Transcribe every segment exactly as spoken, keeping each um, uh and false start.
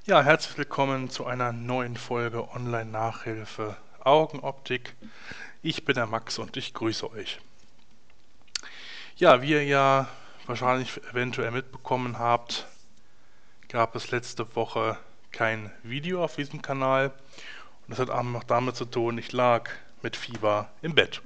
Ja, herzlich willkommen zu einer neuen Folge Online-Nachhilfe Augenoptik. Ich bin der Max und ich grüße euch. Ja, wie ihr ja wahrscheinlich eventuell mitbekommen habt, gab es letzte Woche kein Video auf diesem Kanal. Und das hat auch damit zu tun, ich lag mit Fieber im Bett.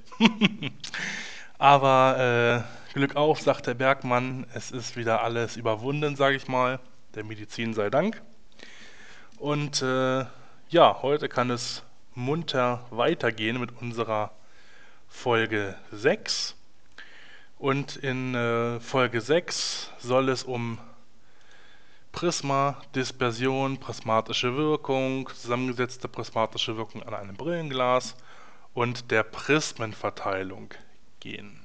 Aber äh, Glück auf, sagt der Bergmann, es ist wieder alles überwunden, sage ich mal. Der Medizin sei Dank. Und äh, ja, heute kann es munter weitergehen mit unserer Folge sechs. Und in äh, Folge sechs soll es um Prisma, Dispersion, prismatische Wirkung, zusammengesetzte prismatische Wirkung an einem Brillenglas und der Prismenverteilung gehen.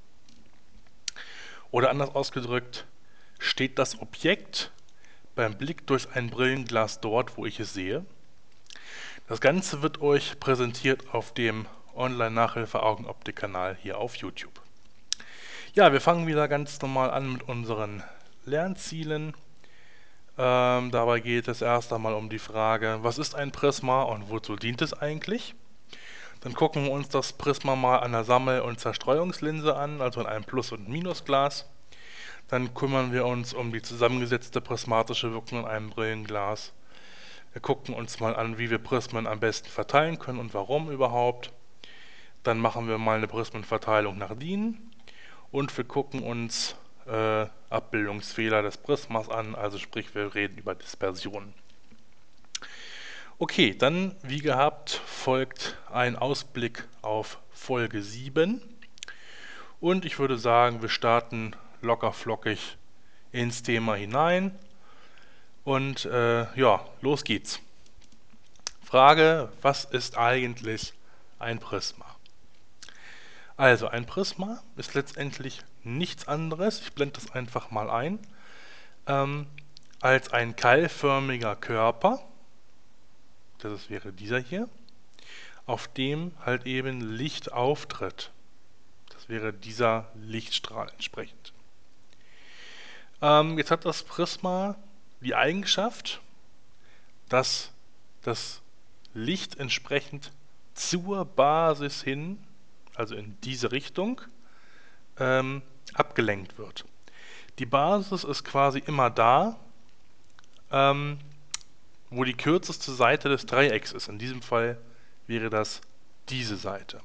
Oder anders ausgedrückt, steht das Objekt beim Blick durch ein Brillenglas dort, wo ich es sehe? Das Ganze wird euch präsentiert auf dem Online-Nachhilfe-Augenoptik-Kanal hier auf YouTube. Ja, wir fangen wieder ganz normal an mit unseren Lernzielen. Ähm, dabei geht es erst einmal um die Frage, was ist ein Prisma und wozu dient es eigentlich? Dann gucken wir uns das Prisma mal an der Sammel- und Zerstreuungslinse an, also in einem Plus- und Minusglas. Dann kümmern wir uns um die zusammengesetzte prismatische Wirkung in einem Brillenglas. Wir gucken uns mal an, wie wir Prismen am besten verteilen können und warum überhaupt. Dann machen wir mal eine Prismenverteilung nach D I N und wir gucken uns äh, Abbildungsfehler des Prismas an, also sprich wir reden über Dispersion. Okay, dann wie gehabt folgt ein Ausblick auf Folge sieben und ich würde sagen, wir starten locker flockig ins Thema hinein und äh, ja, los geht's. Frage, was ist eigentlich ein Prisma? Also ein Prisma ist letztendlich nichts anderes, ich blende das einfach mal ein, ähm, als ein keilförmiger Körper, das wäre dieser hier, auf dem halt eben Licht auftritt. Das wäre dieser Lichtstrahl entsprechend. Ähm, jetzt hat das Prisma die Eigenschaft, dass das Licht entsprechend zur Basis hin, also in diese Richtung, ähm, abgelenkt wird. Die Basis ist quasi immer da, ähm, wo die kürzeste Seite des Dreiecks ist. In diesem Fall wäre das diese Seite.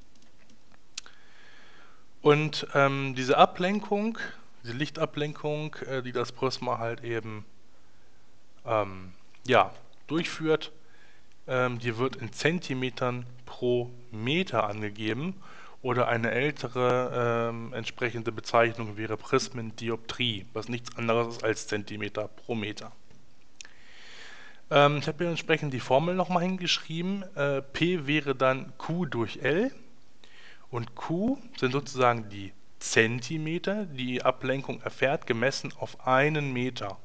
Und ähm, diese Ablenkung, diese Lichtablenkung, äh, die das Prisma halt eben ähm, ja, durchführt, ähm, die wird in Zentimetern pro Meter angegeben. Oder eine ältere ähm, entsprechende Bezeichnung wäre Prismendioptrie, was nichts anderes ist als Zentimeter pro Meter. Ähm, ich habe hier entsprechend die Formel nochmal hingeschrieben. Äh, P wäre dann Q durch L und Q sind sozusagen die Zentimeter, die die Ablenkung erfährt, gemessen auf einen Meter.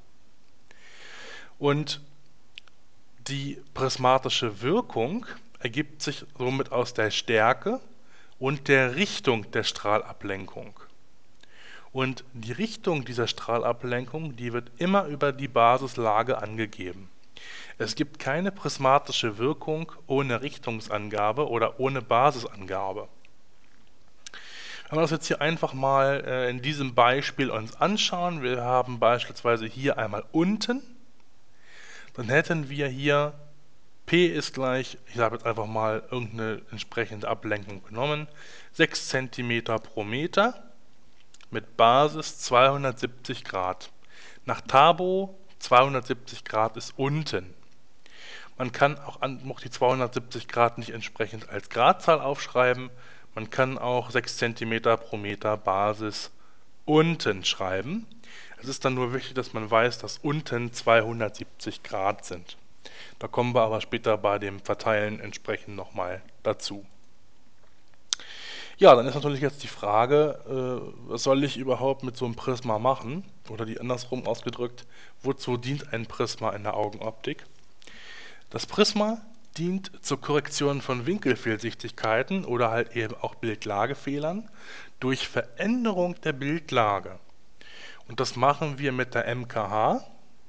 Und die prismatische Wirkung ergibt sich somit aus der Stärke und der Richtung der Strahlablenkung. Und die Richtung dieser Strahlablenkung, die wird immer über die Basislage angegeben. Es gibt keine prismatische Wirkung ohne Richtungsangabe oder ohne Basisangabe. Wenn wir das jetzt hier einfach mal äh, in diesem Beispiel uns anschauen, wir haben beispielsweise hier einmal unten, dann hätten wir hier P ist gleich, ich habe jetzt einfach mal irgendeine entsprechende Ablenkung genommen, sechs Zentimeter pro Meter mit Basis zweihundertsiebzig Grad. Nach Tabo zweihundertsiebzig Grad ist unten. Man kann auch, an, auch die zweihundertsiebzig Grad nicht entsprechend als Gradzahl aufschreiben. Man kann auch sechs Zentimeter pro Meter Basis unten schreiben. Es ist dann nur wichtig, dass man weiß, dass unten zweihundertsiebzig Grad sind. Da kommen wir aber später bei dem Verteilen entsprechend nochmal dazu. Ja, dann ist natürlich jetzt die Frage, äh, was soll ich überhaupt mit so einem Prisma machen? Oder die andersrum ausgedrückt, wozu dient ein Prisma in der Augenoptik? Das Prisma dient zur Korrektion von Winkelfehlsichtigkeiten oder halt eben auch Bildlagefehlern durch Veränderung der Bildlage. Und das machen wir mit der M K H.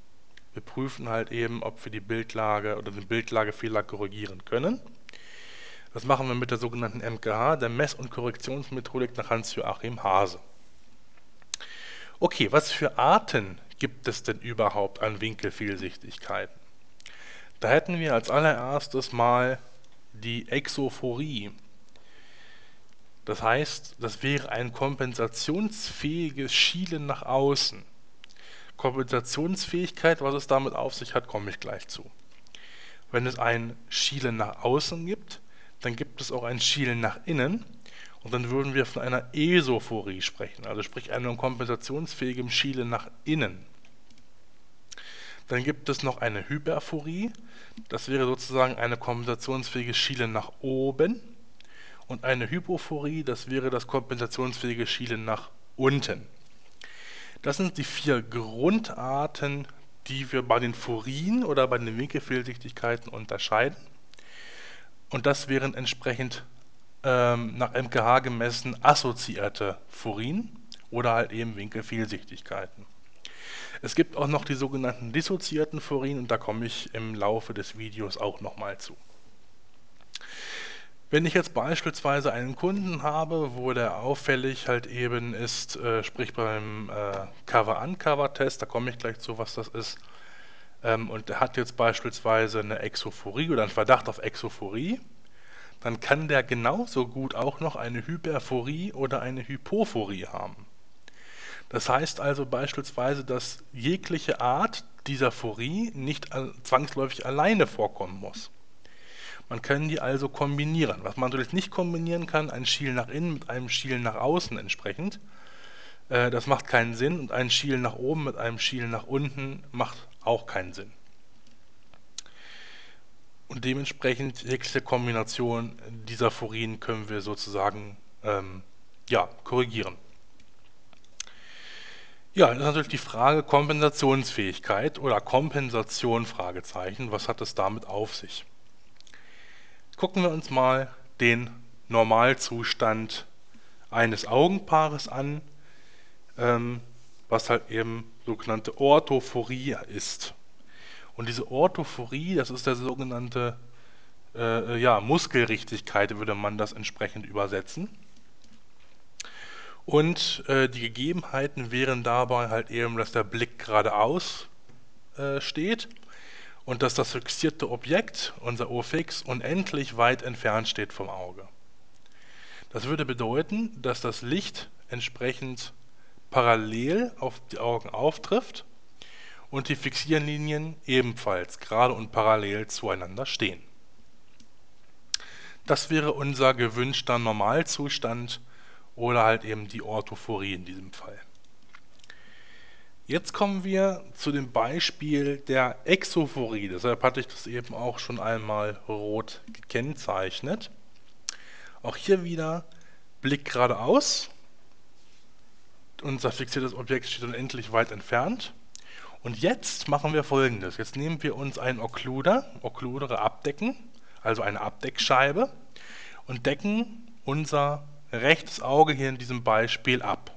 Wir prüfen halt eben, ob wir die Bildlage oder den Bildlagefehler korrigieren können. Das machen wir mit der sogenannten M K H, der Mess- und Korrektionsmethodik nach Hans-Joachim Hase. Okay, was für Arten gibt es denn überhaupt an Winkelfehlsichtigkeiten? Da hätten wir als allererstes mal die Exophorie. Das heißt, das wäre ein kompensationsfähiges Schielen nach außen. Kompensationsfähigkeit, was es damit auf sich hat, komme ich gleich zu. Wenn es ein Schielen nach außen gibt, dann gibt es auch ein Schielen nach innen und dann würden wir von einer Esophorie sprechen, also sprich einem kompensationsfähigen Schielen nach innen. Dann gibt es noch eine Hyperphorie, das wäre sozusagen eine kompensationsfähige Schielen nach oben, und eine Hypophorie, das wäre das kompensationsfähige Schielen nach unten. Das sind die vier Grundarten, die wir bei den Phorien oder bei den Winkelfehlsichtigkeiten unterscheiden. Und das wären entsprechend ähm, nach M K H gemessen assoziierte Phorien oder halt eben Winkelfehlsichtigkeiten. Es gibt auch noch die sogenannten dissoziierten Phorien und da komme ich im Laufe des Videos auch nochmal zu. Wenn ich jetzt beispielsweise einen Kunden habe, wo der auffällig halt eben ist, äh, sprich beim äh, Cover-Uncover-Test, da komme ich gleich zu, was das ist, ähm, und der hat jetzt beispielsweise eine Exophorie oder einen Verdacht auf Exophorie, dann kann der genauso gut auch noch eine Hyperphorie oder eine Hypophorie haben. Das heißt also beispielsweise, dass jegliche Art dieser Phorie nicht zwangsläufig alleine vorkommen muss. Man kann die also kombinieren. Was man natürlich nicht kombinieren kann, ein Schielen nach innen mit einem Schielen nach außen entsprechend. Äh, das macht keinen Sinn und ein Schielen nach oben mit einem Schielen nach unten macht auch keinen Sinn. Und dementsprechend jegliche Kombination dieser Phorien können wir sozusagen ähm, ja, korrigieren. Ja, das ist natürlich die Frage Kompensationsfähigkeit oder Kompensation, Fragezeichen. Was hat es damit auf sich? Gucken wir uns mal den Normalzustand eines Augenpaares an, ähm, was halt eben sogenannte Orthophorie ist. Und diese Orthophorie, das ist der sogenannte äh, ja, Muskelrichtigkeit, würde man das entsprechend übersetzen. Und äh, die Gegebenheiten wären dabei halt eben, dass der Blick geradeaus äh, steht und dass das fixierte Objekt, unser O fix, unendlich weit entfernt steht vom Auge. Das würde bedeuten, dass das Licht entsprechend parallel auf die Augen auftrifft und die Fixierlinien ebenfalls gerade und parallel zueinander stehen. Das wäre unser gewünschter Normalzustand oder halt eben die Orthophorie in diesem Fall. Jetzt kommen wir zu dem Beispiel der Exophorie. Deshalb hatte ich das eben auch schon einmal rot gekennzeichnet. Auch hier wieder Blick geradeaus. Unser fixiertes Objekt steht unendlich weit entfernt. Und jetzt machen wir Folgendes. Jetzt nehmen wir uns einen Okkluder, Okkludere abdecken, also eine Abdeckscheibe, und decken unser rechtes Auge hier in diesem Beispiel ab.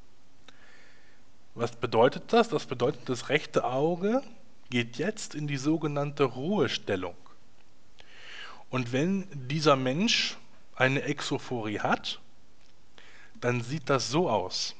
Was bedeutet das? Das bedeutet, das rechte Auge geht jetzt in die sogenannte Ruhestellung. Und wenn dieser Mensch eine Exophorie hat, dann sieht das so aus.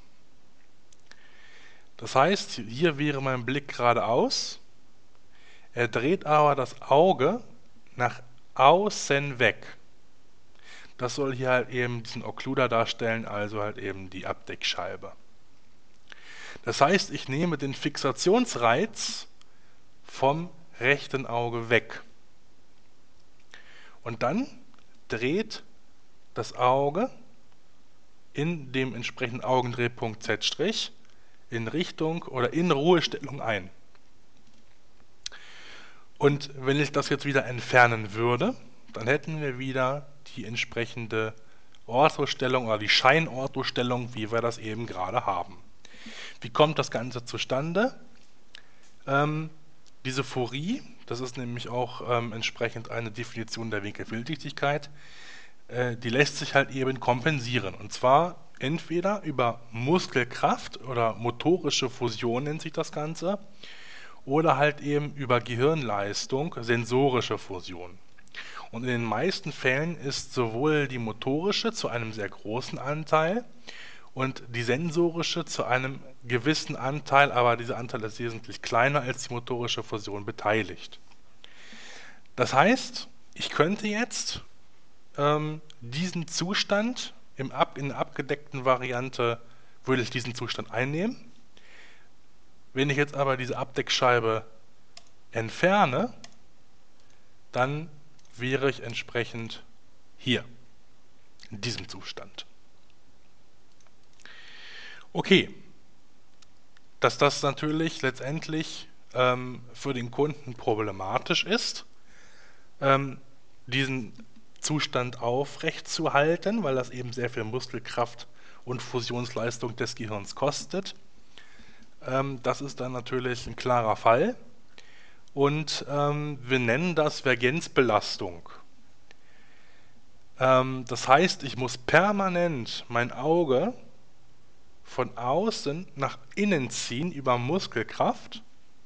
Das heißt, hier wäre mein Blick geradeaus, er dreht aber das Auge nach außen weg. Das soll hier halt eben diesen Okkluder darstellen, also halt eben die Abdeckscheibe. Das heißt, ich nehme den Fixationsreiz vom rechten Auge weg. Und dann dreht das Auge in dem entsprechenden Augendrehpunkt Z' in Richtung oder in Ruhestellung ein. Und wenn ich das jetzt wieder entfernen würde, dann hätten wir wieder die entsprechende Orthostellung oder die Scheinorthostellung, wie wir das eben gerade haben. Wie kommt das Ganze zustande? Ähm, diese Phorie, das ist nämlich auch ähm, entsprechend eine Definition der Winkelfehlsichtigkeit, äh, die lässt sich halt eben kompensieren. Und zwar entweder über Muskelkraft oder motorische Fusion nennt sich das Ganze, oder halt eben über Gehirnleistung, sensorische Fusion. Und in den meisten Fällen ist sowohl die motorische zu einem sehr großen Anteil und die sensorische zu einem gewissen Anteil, aber dieser Anteil ist wesentlich kleiner als die motorische Fusion, beteiligt. Das heißt, ich könnte jetzt ähm, diesen Zustand im Ab in der abgedeckten Variante, würde ich diesen Zustand einnehmen. Wenn ich jetzt aber diese Abdeckscheibe entferne, dann wäre ich entsprechend hier, in diesem Zustand. Okay, dass das natürlich letztendlich ähm, für den Kunden problematisch ist, ähm, diesen Zustand aufrechtzuerhalten, weil das eben sehr viel Muskelkraft und Fusionsleistung des Gehirns kostet. Ähm, das ist dann natürlich ein klarer Fall. Und ähm, wir nennen das Vergenzbelastung. Ähm, das heißt, ich muss permanent mein Auge von außen nach innen ziehen über Muskelkraft.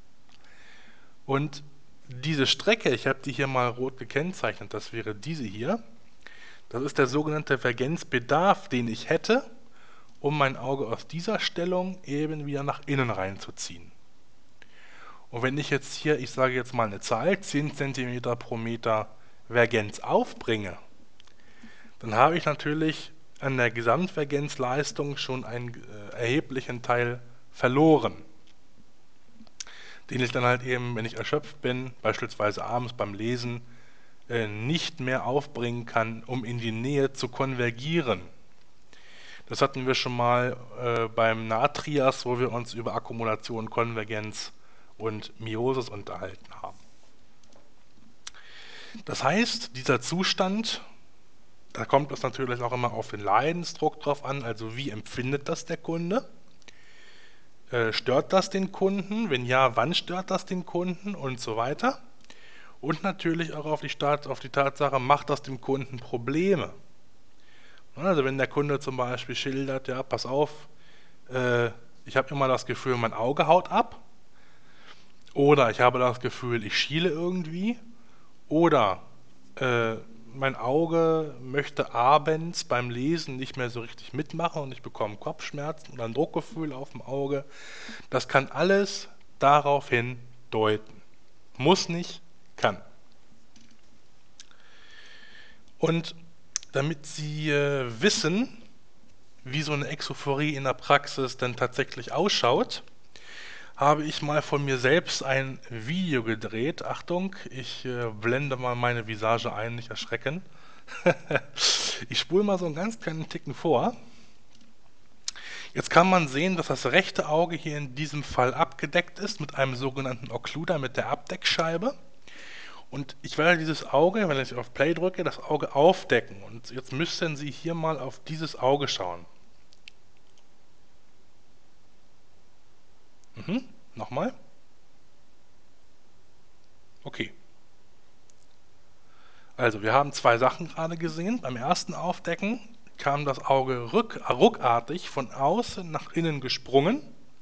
Und diese Strecke, ich habe die hier mal rot gekennzeichnet, das wäre diese hier. Das ist der sogenannte Vergenzbedarf, den ich hätte, um mein Auge aus dieser Stellung eben wieder nach innen reinzuziehen. Und wenn ich jetzt hier, ich sage jetzt mal eine Zahl, zehn Zentimeter pro Meter Vergenz aufbringe, dann habe ich natürlich an der Gesamtvergenzleistung schon einen äh, erheblichen Teil verloren, den ich dann halt eben, wenn ich erschöpft bin, beispielsweise abends beim Lesen, äh, nicht mehr aufbringen kann, um in die Nähe zu konvergieren. Das hatten wir schon mal äh, beim Natrias, wo wir uns über Akkumulation, Konvergenz und Meiosis unterhalten haben. Das heißt, dieser Zustand, da kommt es natürlich auch immer auf den Leidensdruck drauf an, also wie empfindet das der Kunde? Äh, stört das den Kunden? Wenn ja, wann stört das den Kunden? Und so weiter. Und natürlich auch auf die, Start, auf die Tatsache, macht das dem Kunden Probleme? Also wenn der Kunde zum Beispiel schildert, ja, pass auf, äh, ich habe immer das Gefühl, mein Auge haut ab. Oder ich habe das Gefühl, ich schiele irgendwie. Oder äh, mein Auge möchte abends beim Lesen nicht mehr so richtig mitmachen und ich bekomme Kopfschmerzen oder ein Druckgefühl auf dem Auge. Das kann alles darauf hin deuten. Muss nicht, kann. Und damit Sie äh, wissen, wie so eine Exophorie in der Praxis denn tatsächlich ausschaut, habe ich mal von mir selbst ein Video gedreht. Achtung, ich äh, blende mal meine Visage ein, nicht erschrecken. Ich spule mal so einen ganz kleinen Ticken vor. Jetzt kann man sehen, dass das rechte Auge hier in diesem Fall abgedeckt ist mit einem sogenannten Occluder, mit der Abdeckscheibe. Und ich werde dieses Auge, wenn ich auf Play drücke, das Auge aufdecken. Und jetzt müssten Sie hier mal auf dieses Auge schauen. Mhm. Nochmal. Okay. Also, wir haben zwei Sachen gerade gesehen. Beim ersten Aufdecken kam das Auge rück, ruckartig von außen nach innen gesprungen.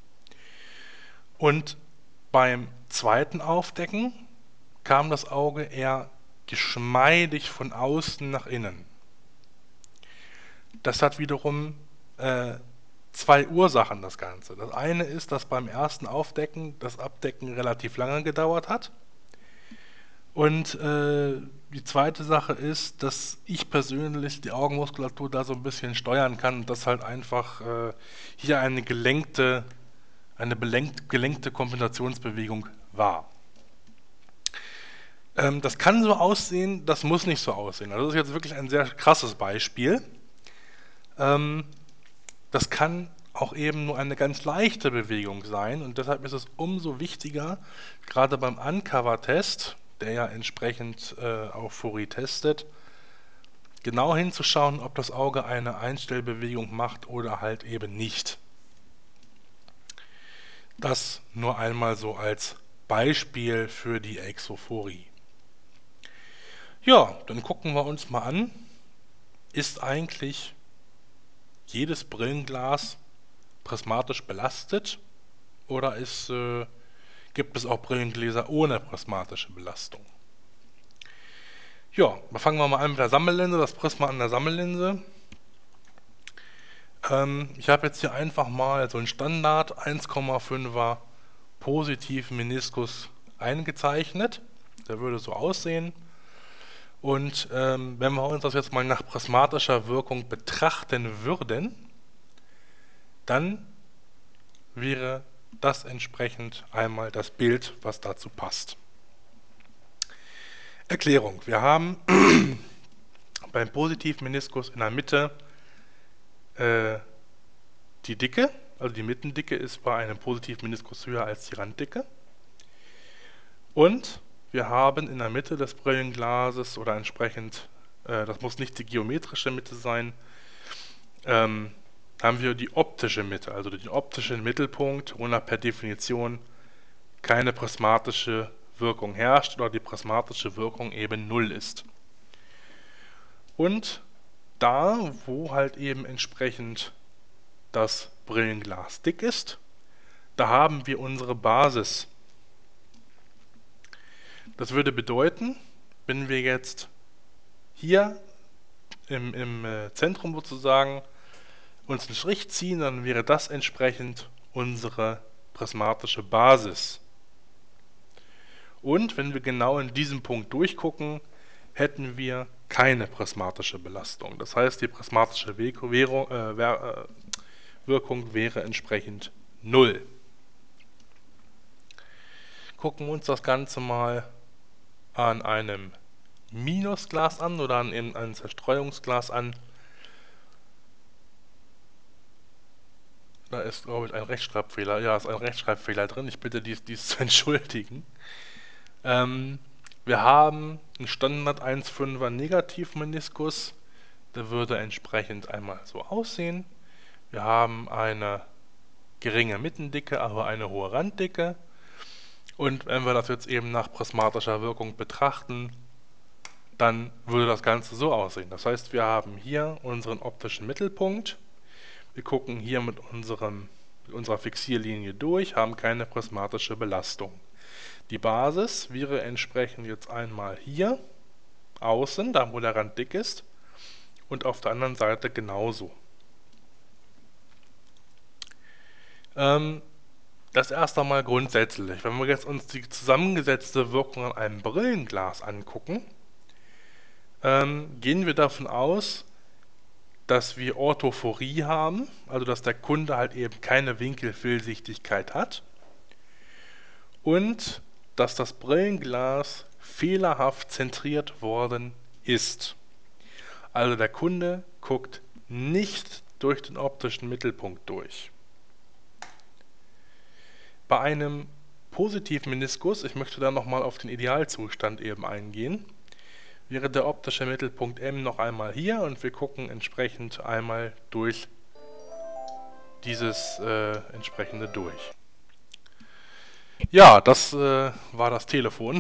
Und beim zweiten Aufdecken kam das Auge eher geschmeidig von außen nach innen. Das hat wiederum äh, zwei Ursachen, das Ganze. Das eine ist, dass beim ersten Aufdecken das Abdecken relativ lange gedauert hat. Und äh, die zweite Sache ist, dass ich persönlich die Augenmuskulatur da so ein bisschen steuern kann und dass halt einfach äh, hier eine gelenkte, eine belenkt, gelenkte Kompensationsbewegung war. Ähm, das kann so aussehen, das muss nicht so aussehen. Also das ist jetzt wirklich ein sehr krasses Beispiel. Ähm, das kann auch eben nur eine ganz leichte Bewegung sein und deshalb ist es umso wichtiger, gerade beim Uncover-Test, der ja entsprechend äh, auch Fourie testet, genau hinzuschauen, ob das Auge eine Einstellbewegung macht oder halt eben nicht. Das nur einmal so als Beispiel für die Exophorie. Ja, dann gucken wir uns mal an, ist eigentlich jedes Brillenglas prismatisch belastet oder ist, äh, gibt es auch Brillengläser ohne prismatische Belastung. Ja, fangen wir mal an mit der Sammellinse, das Prisma an der Sammellinse. Ähm, ich habe jetzt hier einfach mal so einen Standard eins Komma fünfer positiven Meniskus eingezeichnet. Der würde so aussehen. Und ähm, wenn wir uns das jetzt mal nach prismatischer Wirkung betrachten würden, dann wäre das entsprechend einmal das Bild, was dazu passt. Erklärung. Wir haben beim positiven Meniskus in der Mitte äh, die Dicke, also die Mittendicke ist bei einem positiven Meniskus höher als die Randdicke. Und wir haben in der Mitte des Brillenglases oder entsprechend, äh, das muss nicht die geometrische Mitte sein, ähm, haben wir die optische Mitte, also den optischen Mittelpunkt, wo per Definition keine prismatische Wirkung herrscht oder die prismatische Wirkung eben null ist. Und da, wo halt eben entsprechend das Brillenglas dick ist, da haben wir unsere Basis. Das würde bedeuten, wenn wir jetzt hier im, im äh, Zentrum sozusagen uns einen Strich ziehen, dann wäre das entsprechend unsere prismatische Basis. Und wenn wir genau in diesem Punkt durchgucken, hätten wir keine prismatische Belastung. Das heißt, die prismatische Wirkung, äh, Wirkung wäre entsprechend null. Gucken wir uns das Ganze mal an einem Minusglas an oder an einem Zerstreuungsglas an. Da ist, glaube ich, ein Rechtschreibfehler. Ja, ist ein Rechtschreibfehler drin. Ich bitte dies, dies zu entschuldigen. Ähm, wir haben einen Standard eins Komma fünfer Negativmeniskus. Der würde entsprechend einmal so aussehen. Wir haben eine geringe Mittendicke, aber eine hohe Randdicke. Und wenn wir das jetzt eben nach prismatischer Wirkung betrachten, dann würde das Ganze so aussehen. Das heißt, wir haben hier unseren optischen Mittelpunkt. Wir gucken hier mit, unserem, mit unserer Fixierlinie durch, haben keine prismatische Belastung. Die Basis wäre entsprechend jetzt einmal hier außen, da wo der Rand dick ist, und auf der anderen Seite genauso. Ähm, das erst einmal grundsätzlich. Wenn wir jetzt uns die zusammengesetzte Wirkung an einem Brillenglas angucken, ähm, gehen wir davon aus, dass wir Orthophorie haben, also dass der Kunde halt eben keine Winkelfehlsichtigkeit hat und dass das Brillenglas fehlerhaft zentriert worden ist. Also der Kunde guckt nicht durch den optischen Mittelpunkt durch. Bei einem positiven Meniskus, ich möchte da nochmal auf den Idealzustand eben eingehen, wäre der optische Mittelpunkt M noch einmal hier und wir gucken entsprechend einmal durch dieses äh, entsprechende durch. Ja, das äh, war das Telefon.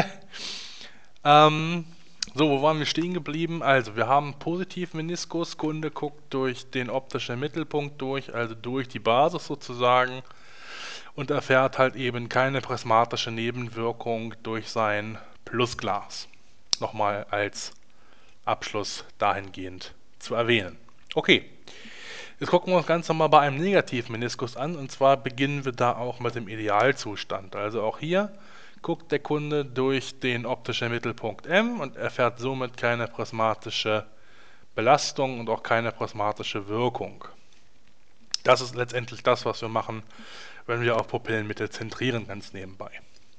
ähm, so, wo waren wir stehen geblieben? Also, wir haben einen positiven Meniskus, Kunde guckt durch den optischen Mittelpunkt durch, also durch die Basis sozusagen, und erfährt halt eben keine prismatische Nebenwirkung durch sein Plusglas. Nochmal als Abschluss dahingehend zu erwähnen. Okay, jetzt gucken wir uns ganz normal bei einem negativen Meniskus an, und zwar beginnen wir da auch mit dem Idealzustand. Also auch hier guckt der Kunde durch den optischen Mittelpunkt M und erfährt somit keine prismatische Belastung und auch keine prismatische Wirkung. Das ist letztendlich das, was wir machen, wenn wir auf Pupillenmitte zentrieren, ganz nebenbei.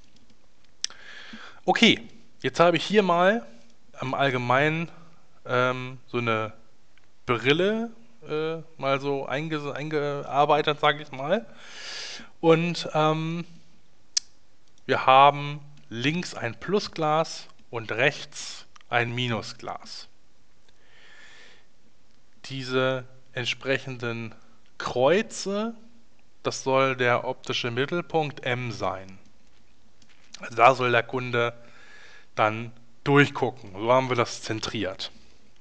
Okay, jetzt habe ich hier mal im Allgemeinen ähm, so eine Brille äh, mal so einge eingearbeitet, sage ich mal. Und ähm, wir haben links ein Plusglas und rechts ein Minusglas. Diese entsprechenden Kreuze, das soll der optische Mittelpunkt M sein. Also da soll der Kunde dann durchgucken. So haben wir das zentriert.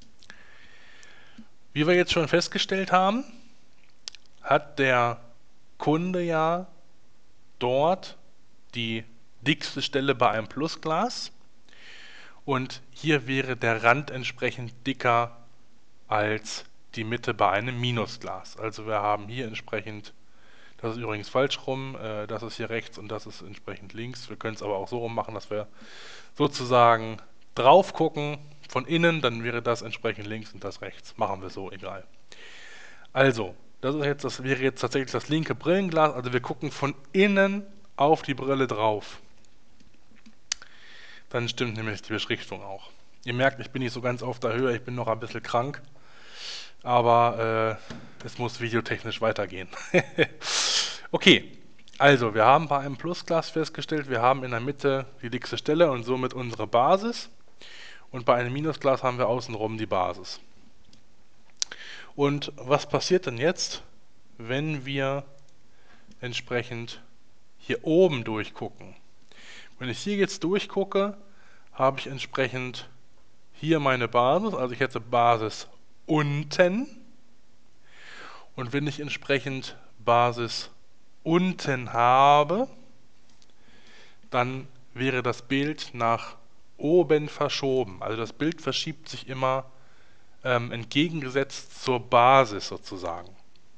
Wie wir jetzt schon festgestellt haben, hat der Kunde ja dort die dickste Stelle bei einem Plusglas und hier wäre der Rand entsprechend dicker als die Mitte bei einem Minusglas. Also wir haben hier entsprechend, das ist übrigens falsch rum, äh, das ist hier rechts und das ist entsprechend links. Wir können es aber auch so rum machen, dass wir sozusagen drauf gucken von innen, dann wäre das entsprechend links und das rechts. Machen wir so, egal. Also, das ist jetzt, das wäre jetzt tatsächlich das linke Brillenglas, also wir gucken von innen auf die Brille drauf. Dann stimmt nämlich die Beschriftung auch. Ihr merkt, ich bin nicht so ganz auf der Höhe, ich bin noch ein bisschen krank, aber äh, es muss videotechnisch weitergehen. Okay, also wir haben bei einem Plusglas festgestellt, wir haben in der Mitte die dickste Stelle und somit unsere Basis und bei einem Minusglas haben wir außenrum die Basis. Und was passiert denn jetzt, wenn wir entsprechend hier oben durchgucken? Wenn ich hier jetzt durchgucke, habe ich entsprechend hier meine Basis, also ich hätte Basis unten. Und wenn ich entsprechend Basis unten habe, dann wäre das Bild nach oben verschoben. Also das Bild verschiebt sich immer ähm, entgegengesetzt zur Basis sozusagen.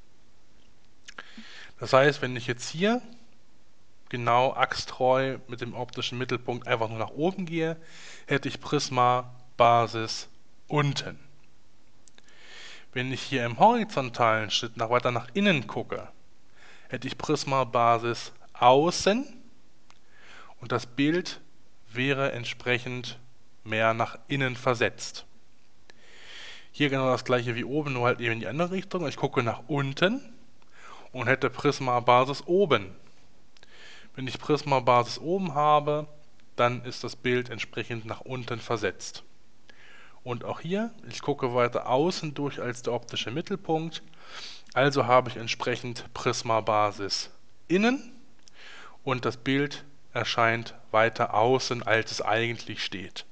Das heißt, wenn ich jetzt hier genau achstreu mit dem optischen Mittelpunkt einfach nur nach oben gehe, hätte ich Prisma Basis unten. Wenn ich hier im horizontalen Schnitt nach weiter nach innen gucke, hätte ich Prisma Basis außen und das Bild wäre entsprechend mehr nach innen versetzt. Hier genau das gleiche wie oben, nur halt eben in die andere Richtung. Ich gucke nach unten und hätte Prisma Basis oben. Wenn ich Prisma Basis oben habe, dann ist das Bild entsprechend nach unten versetzt. Und auch hier, ich gucke weiter außen durch als der optische Mittelpunkt, also habe ich entsprechend Prisma Basis innen und das Bild erscheint weiter außen, als es eigentlich steht.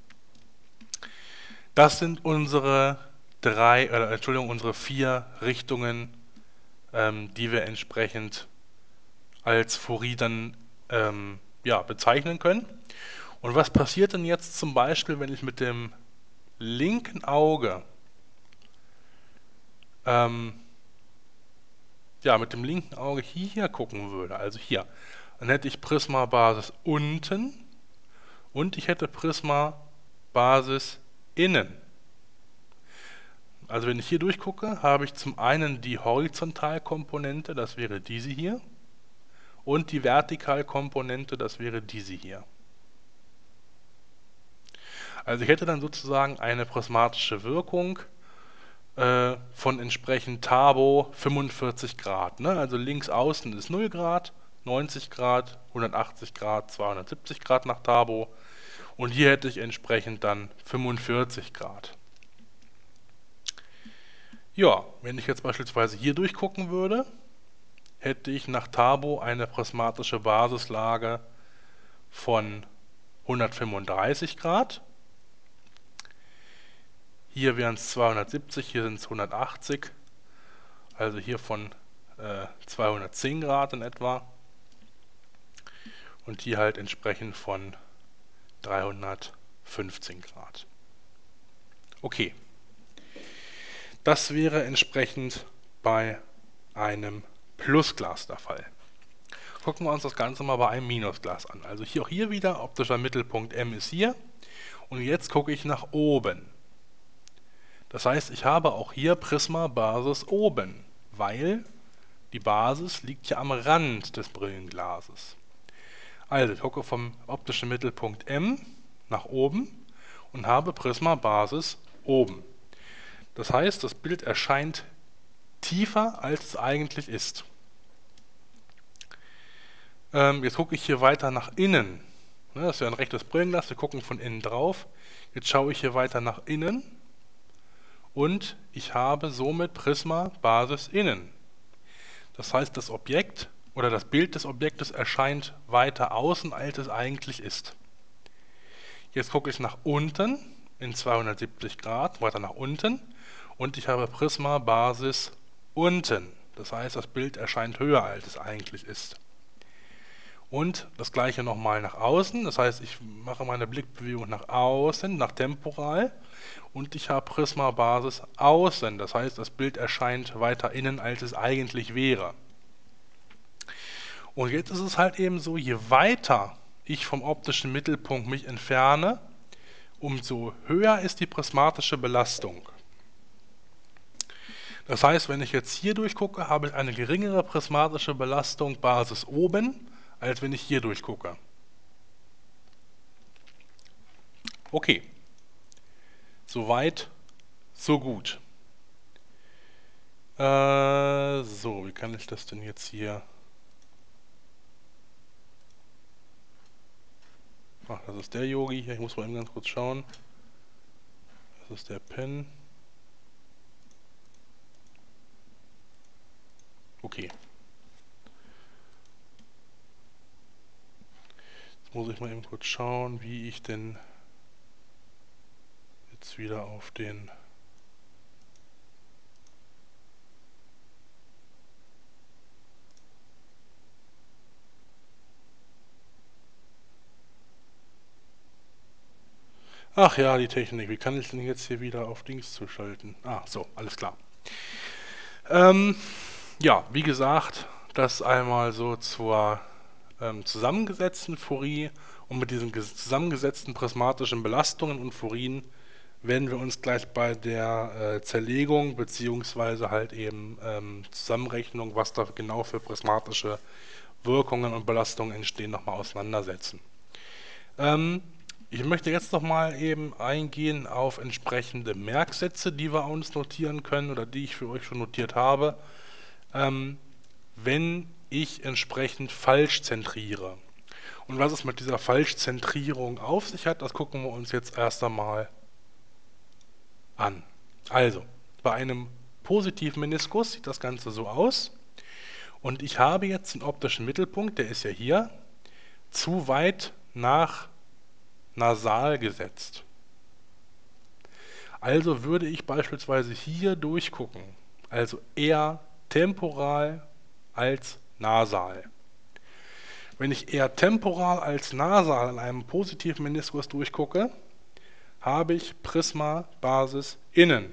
Das sind unsere drei, äh, Entschuldigung, unsere vier Richtungen, ähm, die wir entsprechend als Fourier dann ähm, ja, bezeichnen können. Und was passiert denn jetzt zum Beispiel, wenn ich mit dem linken Auge ähm, ja, mit dem linken Auge hier gucken würde, also hier, dann hätte ich Prisma Basis unten und ich hätte Prisma Basis innen. Also wenn ich hier durchgucke, habe ich zum einen die Horizontalkomponente, das wäre diese hier, und die Vertikalkomponente, das wäre diese hier. Also ich hätte dann sozusagen eine prismatische Wirkung äh, von entsprechend Tabo fünfundvierzig Grad. Ne? Also links außen ist null Grad, neunzig Grad, hundertachtzig Grad, zweihundertsiebzig Grad nach Tabo. Und hier hätte ich entsprechend dann fünfundvierzig Grad. Ja, wenn ich jetzt beispielsweise hier durchgucken würde, hätte ich nach Tabo eine prismatische Basislage von hundertfünfunddreißig Grad. Hier wären es zweihundertsiebzig, hier sind es hundertachtzig, also hier von äh, zweihundertzehn Grad in etwa. Und hier halt entsprechend von dreihundertfünfzehn Grad. Okay. Das wäre entsprechend bei einem Plusglas der Fall. Gucken wir uns das Ganze mal bei einem Minusglas an. Also hier auch hier wieder, optischer Mittelpunkt M ist hier. Und jetzt gucke ich nach oben. Das heißt, ich habe auch hier Prisma Basis oben, weil die Basis liegt ja am Rand des Brillenglases. Also ich gucke vom optischen Mittelpunkt M nach oben und habe Prisma Basis oben. Das heißt, das Bild erscheint tiefer, als es eigentlich ist. Ähm, jetzt gucke ich hier weiter nach innen. Ne, das wäre ein rechtes Brillenglas, wir gucken von innen drauf. Jetzt schaue ich hier weiter nach innen und ich habe somit Prisma Basis innen. Das heißt, das Objekt oder das Bild des Objektes erscheint weiter außen, als es eigentlich ist. Jetzt gucke ich nach unten in zweihundertsiebzig Grad, weiter nach unten und ich habe Prisma Basis unten. Das heißt, das Bild erscheint höher, als es eigentlich ist. Und das gleiche nochmal nach außen. Das heißt, ich mache meine Blickbewegung nach außen, nach temporal. Und ich habe Prisma-Basis außen. Das heißt, das Bild erscheint weiter innen, als es eigentlich wäre. Und jetzt ist es halt eben so, je weiter ich vom optischen Mittelpunkt mich entferne, umso höher ist die prismatische Belastung. Das heißt, wenn ich jetzt hier durchgucke, habe ich eine geringere prismatische Belastung Basis oben, als wenn ich hier durchgucke. Okay, soweit, so gut. Äh, so, wie kann ich das denn jetzt hier... Ach, das ist der Yogi hier, ich muss mal eben ganz kurz schauen. Das ist der Pen. Okay. Jetzt muss ich mal eben kurz schauen, wie ich denn jetzt wieder auf den... Ach ja, die Technik. Wie kann ich denn jetzt hier wieder auf Dings zuschalten? Ah, so, alles klar. Ähm, ja, wie gesagt, das einmal so zur ähm, zusammengesetzten Fourier, und mit diesen zusammengesetzten prismatischen Belastungen und Fourien werden wir uns gleich bei der äh, Zerlegung beziehungsweise halt eben ähm, Zusammenrechnung, was da genau für prismatische Wirkungen und Belastungen entstehen, nochmal auseinandersetzen. Ähm, ich möchte jetzt nochmal eben eingehen auf entsprechende Merksätze, die wir uns notieren können oder die ich für euch schon notiert habe, ähm, wenn ich entsprechend falsch zentriere. Und was es mit dieser Falschzentrierung auf sich hat, das gucken wir uns jetzt erst einmal an. Also, bei einem positiven Meniskus sieht das Ganze so aus. Und ich habe jetzt den optischen Mittelpunkt, der ist ja hier, zu weit nach nasal gesetzt. Also würde ich beispielsweise hier durchgucken, also eher temporal als nasal. Wenn ich eher temporal als nasal an einem positiven Meniskus durchgucke, habe ich Prisma-Basis innen.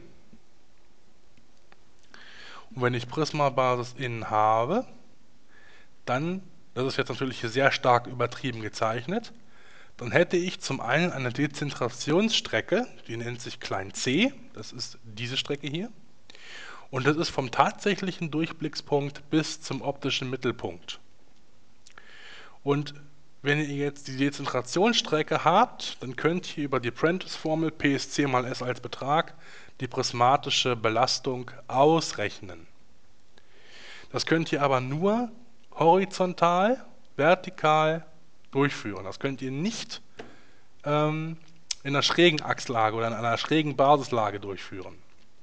Und wenn ich Prisma-Basis innen habe, dann, das ist jetzt natürlich hier sehr stark übertrieben gezeichnet, dann hätte ich zum einen eine Dezentrationsstrecke, die nennt sich klein c, das ist diese Strecke hier, und das ist vom tatsächlichen Durchblickspunkt bis zum optischen Mittelpunkt. Und wenn ihr jetzt die Dezentrationsstrecke habt, dann könnt ihr über die Prentice-Formel P ist C mal S als Betrag die prismatische Belastung ausrechnen. Das könnt ihr aber nur horizontal, vertikal durchführen. Das könnt ihr nicht ähm, in einer schrägen Achslage oder in einer schrägen Basislage durchführen.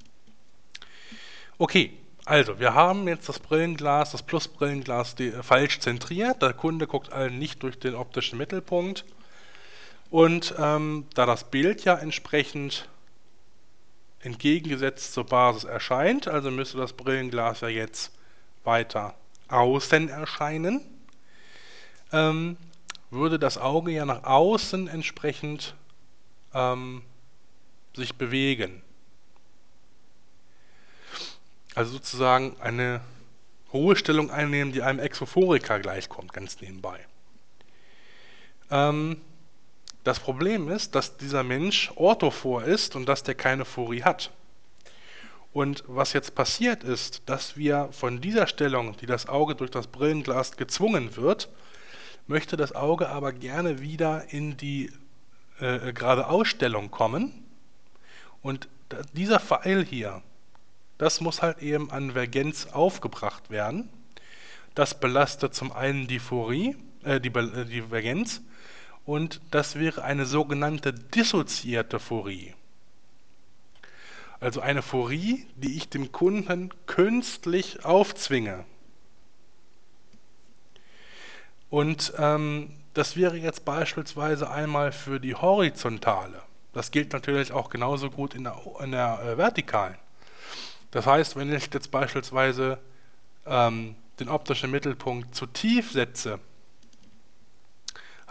Okay, also wir haben jetzt das Brillenglas, das Plusbrillenglas falsch zentriert. Der Kunde guckt allen nicht durch den optischen Mittelpunkt. Und ähm, da das Bild ja entsprechend entgegengesetzt zur Basis erscheint, also müsste das Brillenglas ja jetzt weiter außen erscheinen, ähm, würde das Auge ja nach außen entsprechend ähm, sich bewegen. Also sozusagen eine hohe Stellung einnehmen, die einem Exophoriker gleichkommt, ganz nebenbei. Ähm, das Problem ist, dass dieser Mensch orthophor ist und dass der keine Phorie hat. Und was jetzt passiert ist, dass wir von dieser Stellung, die das Auge durch das Brillenglas gezwungen wird, möchte das Auge aber gerne wieder in die äh, gerade Ausstellung kommen. Und dieser Pfeil hier, das muss halt eben an Vergenz aufgebracht werden. Das belastet zum einen die Phorie, äh, die, äh, die Vergenz, und das wäre eine sogenannte dissoziierte Phorie. Also eine Phorie, die ich dem Kunden künstlich aufzwinge. Und ähm, das wäre jetzt beispielsweise einmal für die horizontale. Das gilt natürlich auch genauso gut in der, in der äh, vertikalen. Das heißt, wenn ich jetzt beispielsweise ähm, den optischen Mittelpunkt zu tief setze,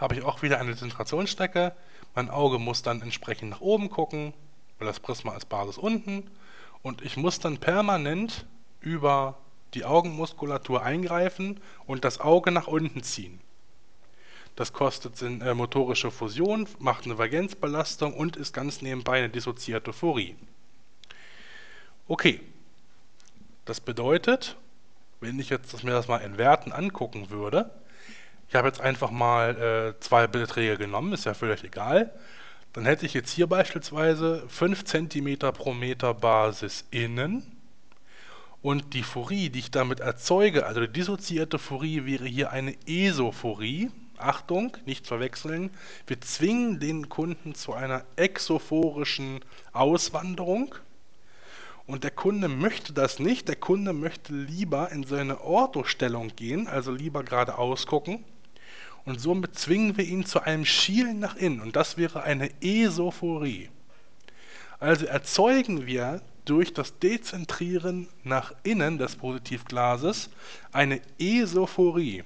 habe ich auch wieder eine Zentrationsstrecke. Mein Auge muss dann entsprechend nach oben gucken, weil das Prisma ist Basis unten. Und ich muss dann permanent über die Augenmuskulatur eingreifen und das Auge nach unten ziehen. Das kostet äh, motorische Fusion, macht eine Vagenzbelastung und ist ganz nebenbei eine dissoziierte Phorie. Okay, das bedeutet, wenn ich jetzt das mir das mal in Werten angucken würde, ich habe jetzt einfach mal äh, zwei Beträge genommen, ist ja völlig egal, dann hätte ich jetzt hier beispielsweise fünf Zentimeter pro Meter Basis innen und die Phorie, die ich damit erzeuge, also die dissoziierte Phorie wäre hier eine Esophorie. Achtung, nicht verwechseln, wir zwingen den Kunden zu einer exophorischen Auswanderung. Und der Kunde möchte das nicht, der Kunde möchte lieber in seine Orthostellung gehen, also lieber geradeaus gucken. Und somit zwingen wir ihn zu einem Schielen nach innen und das wäre eine Esophorie. Also erzeugen wir durch das Dezentrieren nach innen des Positivglases eine Esophorie.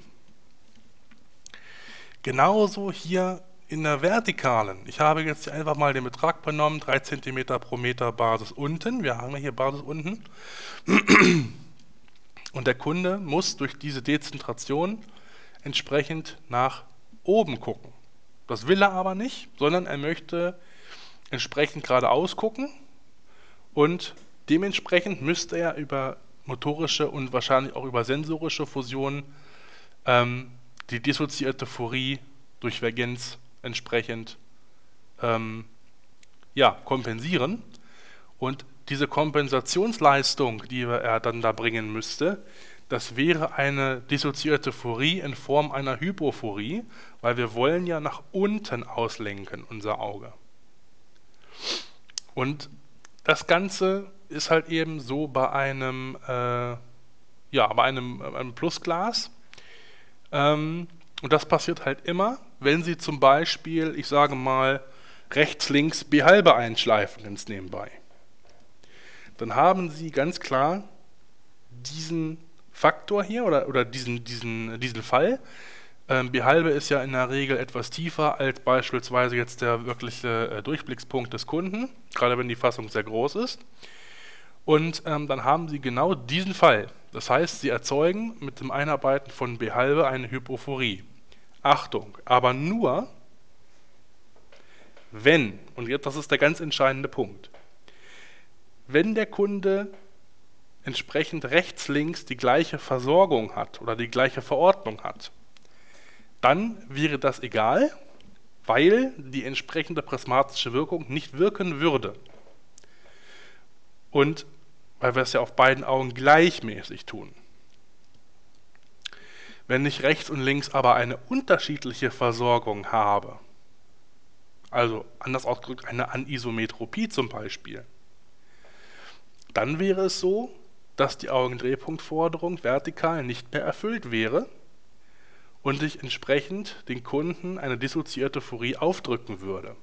Genauso hier in der Vertikalen. Ich habe jetzt hier einfach mal den Betrag genommen, drei Zentimeter pro Meter Basis unten. Wir haben hier Basis unten. Und der Kunde muss durch diese Dezentration entsprechend nach oben gucken. Das will er aber nicht, sondern er möchte entsprechend geradeaus gucken und dementsprechend müsste er über motorische und wahrscheinlich auch über sensorische Fusion ähm, die dissoziierte Phorie durch Vergenz entsprechend ähm, ja, kompensieren. Und diese Kompensationsleistung, die er dann da bringen müsste, das wäre eine dissoziierte Phorie in Form einer Hypophorie, weil wir wollen ja nach unten auslenken, unser Auge. Und das Ganze ist halt eben so bei einem, äh, ja, bei einem, einem Plusglas. Ähm, und das passiert halt immer, wenn Sie zum Beispiel, ich sage mal, rechts, links B halbe einschleifen, ganz nebenbei. Dann haben Sie ganz klar diesen Faktor hier oder, oder diesen, diesen, diesen Fall. Ähm, B halbe ist ja in der Regel etwas tiefer als beispielsweise jetzt der wirkliche äh, Durchblickspunkt des Kunden, gerade wenn die Fassung sehr groß ist. Und ähm, dann haben Sie genau diesen Fall. Das heißt, Sie erzeugen mit dem Einarbeiten von B halbe eine Hypophorie. Achtung, aber nur, wenn, und jetzt das ist der ganz entscheidende Punkt, wenn der Kunde entsprechend rechts, links die gleiche Versorgung hat oder die gleiche Verordnung hat, dann wäre das egal, weil die entsprechende prismatische Wirkung nicht wirken würde. Und weil wir es ja auf beiden Augen gleichmäßig tun. Wenn ich rechts und links aber eine unterschiedliche Versorgung habe, also anders ausgedrückt eine Anisometropie zum Beispiel, dann wäre es so, dass die Augendrehpunktforderung vertikal nicht mehr erfüllt wäre und ich entsprechend den Kunden eine dissoziierte Phorie aufdrücken würde.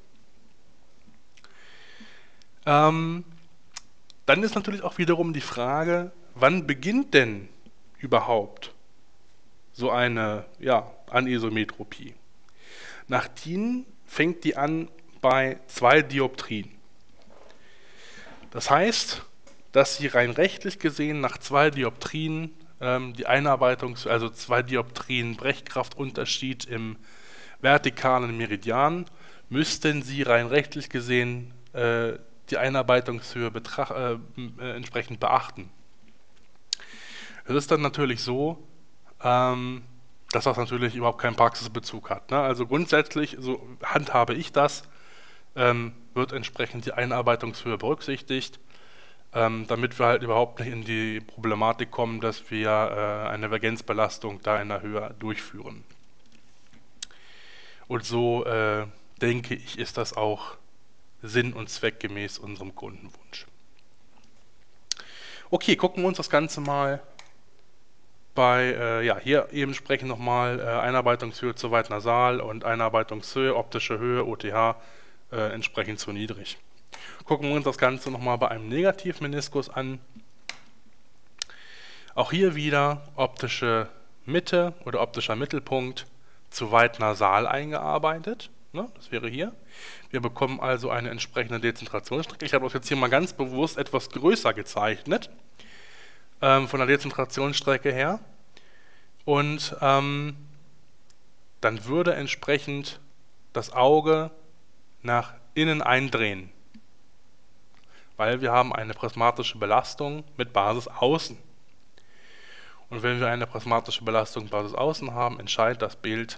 Ähm, dann ist natürlich auch wiederum die Frage, wann beginnt denn überhaupt so eine ja, Anisometropie? Nach DIN fängt die an bei zwei Dioptrien. Das heißt, dass Sie rein rechtlich gesehen nach zwei Dioptrien ähm, die Einarbeitungs-, also zwei Dioptrien Brechkraftunterschied im vertikalen Meridian, müssten Sie rein rechtlich gesehen äh, die Einarbeitungshöhe betracht, äh, äh, entsprechend beachten. Es ist dann natürlich so, ähm, dass das natürlich überhaupt keinen Praxisbezug hat. Ne? Also grundsätzlich, so handhabe ich das, ähm, wird entsprechend die Einarbeitungshöhe berücksichtigt, ähm, damit wir halt überhaupt nicht in die Problematik kommen, dass wir äh, eine Vergenzbelastung da in der Höhe durchführen. Und so äh, denke ich, ist das auch sinn- und zweckgemäß unserem Kundenwunsch. Okay, gucken wir uns das Ganze mal bei, äh, ja, hier eben sprechen nochmal äh, Einarbeitungshöhe zu weit nasal und Einarbeitungshöhe, optische Höhe, O T H, äh, entsprechend zu niedrig. Gucken wir uns das Ganze nochmal bei einem Negativmeniskus an. Auch hier wieder optische Mitte oder optischer Mittelpunkt zu weit nasal eingearbeitet. Ne? Das wäre hier. Wir bekommen also eine entsprechende Dezentrationsstrecke. Ich habe das jetzt hier mal ganz bewusst etwas größer gezeichnet, ähm, von der Dezentrationsstrecke her. Und ähm, dann würde entsprechend das Auge nach innen eindrehen, weil wir haben eine prismatische Belastung mit Basis außen. Und wenn wir eine prismatische Belastung Basis außen haben, entscheidet das Bild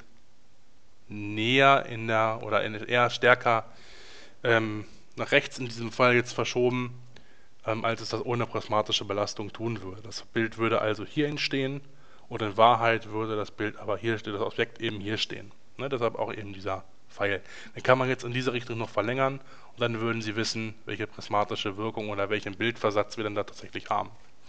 näher in der oder in eher stärker ähm, nach rechts in diesem Fall jetzt verschoben, ähm, als es das ohne prismatische Belastung tun würde. Das Bild würde also hier entstehen und in Wahrheit würde das Bild aber hier steht, das Objekt eben hier stehen. Ne, deshalb auch eben dieser Pfeil. Den kann man jetzt in diese Richtung noch verlängern und dann würden Sie wissen, welche prismatische Wirkung oder welchen Bildversatz wir dann da tatsächlich haben.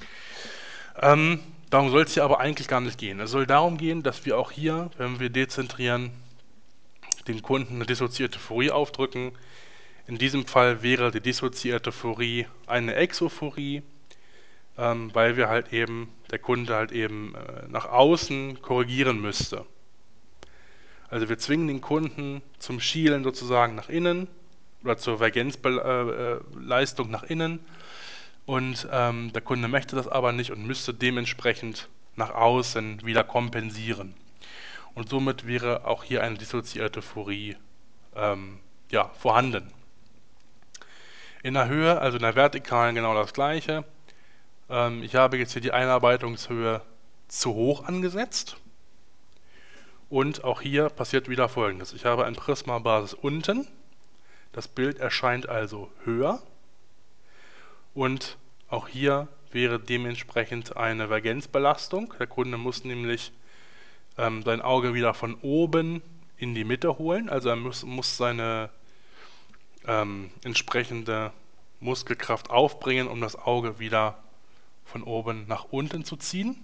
Ähm, darum soll es hier aber eigentlich gar nicht gehen. Es soll darum gehen, dass wir auch hier, wenn wir dezentrieren, dem Kunden eine dissoziierte Fourier aufdrücken. In diesem Fall wäre die dissoziierte Fourier eine Exophorie, ähm, weil wir halt eben, der Kunde halt eben äh, nach außen korrigieren müsste. Also wir zwingen den Kunden zum Schielen sozusagen nach innen oder zur Vergenzleistung nach innen und ähm, der Kunde möchte das aber nicht und müsste dementsprechend nach außen wieder kompensieren. Und somit wäre auch hier eine dissoziierte Fourier ähm, ja, vorhanden. In der Höhe, also in der Vertikalen, genau das gleiche. Ähm, ich habe jetzt hier die Einarbeitungshöhe zu hoch angesetzt. Und auch hier passiert wieder Folgendes. Ich habe ein Prisma-Basis unten. Das Bild erscheint also höher. Und auch hier wäre dementsprechend eine Vergenzbelastung. Der Kunde muss nämlich ähm, sein Auge wieder von oben in die Mitte holen. Also er muss, muss seine ähm, entsprechende Muskelkraft aufbringen, um das Auge wieder von oben nach unten zu ziehen.